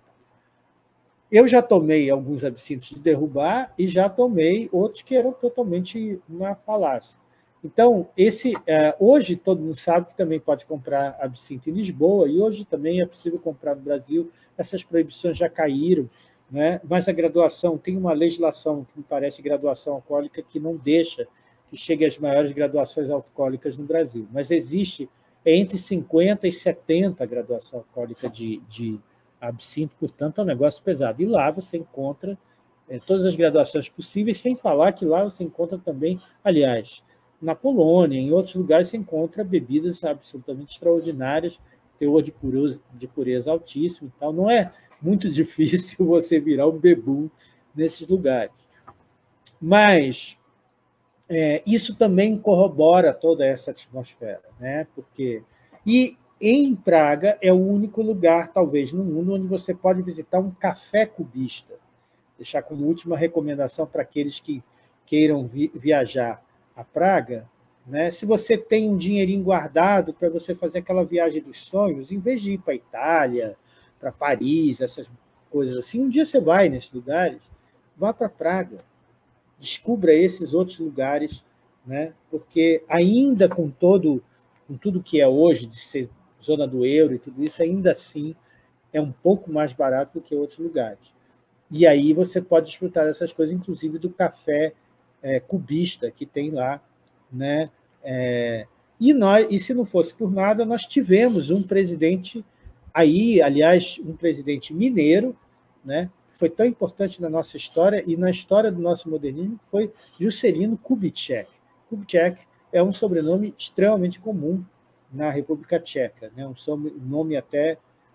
Eu já tomei alguns absintos de derrubar e já tomei outros que eram totalmente uma falácia. Então, esse, hoje todo mundo sabe que também pode comprar absinto em Lisboa, e hoje também é possível comprar no Brasil. Essas proibições já caíram, né? Mas a graduação, tem uma legislação que me parece graduação alcoólica que não deixa que chegue às maiores graduações alcoólicas no Brasil. Mas existe entre cinquenta e setenta graduação alcoólica de, de absinto, portanto, é um negócio pesado. E lá você encontra é, todas as graduações possíveis, sem falar que lá você encontra também, aliás, na Polônia, em outros lugares, você encontra bebidas absolutamente extraordinárias, teor de pureza, de pureza altíssimo e tal. Não é muito difícil você virar um bebum nesses lugares. Mas é, isso também corrobora toda essa atmosfera, né? Porque e em Praga é o único lugar, talvez, no mundo onde você pode visitar um café cubista. Deixar como última recomendação para aqueles que queiram vi viajar a Praga, né? Se você tem um dinheirinho guardado para você fazer aquela viagem dos sonhos, em vez de ir para a Itália, para Paris, essas coisas assim, um dia você vai nesses lugares, vá para Praga, descubra esses outros lugares, né? Porque ainda com todo, com tudo que é hoje, de ser zona do euro e tudo isso, ainda assim é um pouco mais barato do que outros lugares. E aí você pode desfrutar dessas coisas, inclusive do café é, cubista que tem lá, né? É, e, nós, e se não fosse por nada, nós tivemos um presidente aí, aliás, um presidente mineiro, né? Foi tão importante na nossa história e na história do nosso modernismo, foi Juscelino Kubitschek. Kubitschek é um sobrenome extremamente comum na República Tcheca, né? Um nome até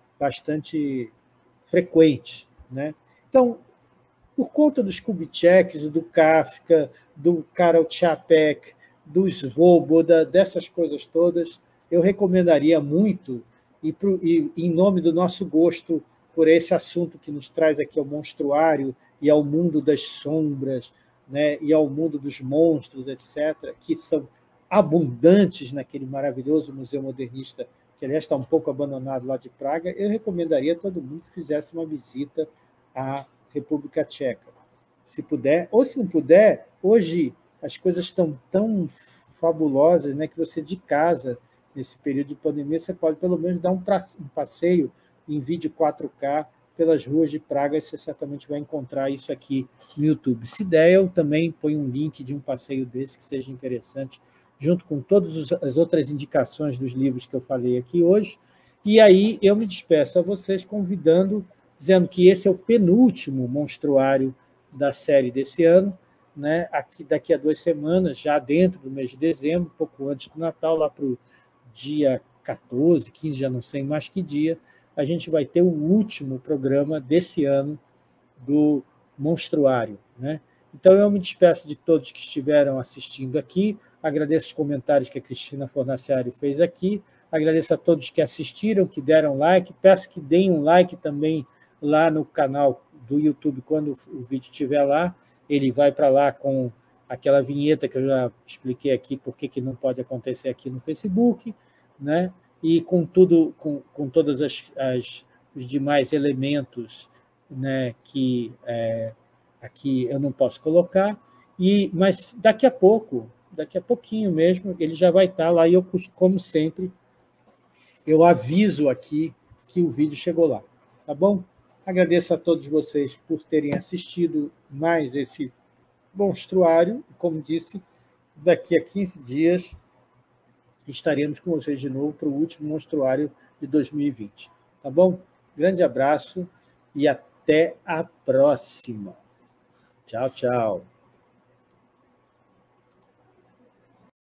bastante frequente, né? Então, por conta dos Kubitscheks, do Kafka, do Karel Čapek, do Svoboda, dessas coisas todas, eu recomendaria muito, e, pro, e em nome do nosso gosto por esse assunto que nos traz aqui ao monstruário e ao mundo das sombras, né, e ao mundo dos monstros, etcétera, que são abundantes naquele maravilhoso Museu Modernista, que, aliás, está um pouco abandonado lá de Praga, eu recomendaria a todo mundo que fizesse uma visita à República Tcheca, se puder, ou se não puder, hoje as coisas estão tão fabulosas, né, que você de casa, nesse período de pandemia, você pode pelo menos dar um passeio em vídeo quatro K pelas ruas de Praga, e você certamente vai encontrar isso aqui no YouTube. Se der, eu também ponho um link de um passeio desse que seja interessante, junto com todas as outras indicações dos livros que eu falei aqui hoje. E aí eu me despeço a vocês convidando, dizendo que esse é o penúltimo monstruário da série desse ano, né? Aqui, daqui a duas semanas, já dentro do mês de dezembro, um pouco antes do Natal, lá para o dia quatorze, quinze, já não sei mais que dia, a gente vai ter o último programa desse ano do Monstruário, né? Então, eu me despeço de todos que estiveram assistindo aqui, agradeço os comentários que a Cristina Fornaciari fez aqui, agradeço a todos que assistiram, que deram like, peço que deem um like também lá no canal do YouTube, quando o vídeo estiver lá, ele vai para lá com aquela vinheta que eu já expliquei aqui, por que não pode acontecer aqui no Facebook, né? E com tudo, com, com todos as, as, os demais elementos, né, que é, aqui eu não posso colocar, e, mas daqui a pouco, daqui a pouquinho mesmo, ele já vai estar lá, e eu, como sempre, eu aviso aqui que o vídeo chegou lá, tá bom? Agradeço a todos vocês por terem assistido mais esse monstruário, e como disse, daqui a quinze dias estaremos com vocês de novo para o último monstruário de dois mil e vinte. Tá bom? Grande abraço e até a próxima. Tchau, tchau.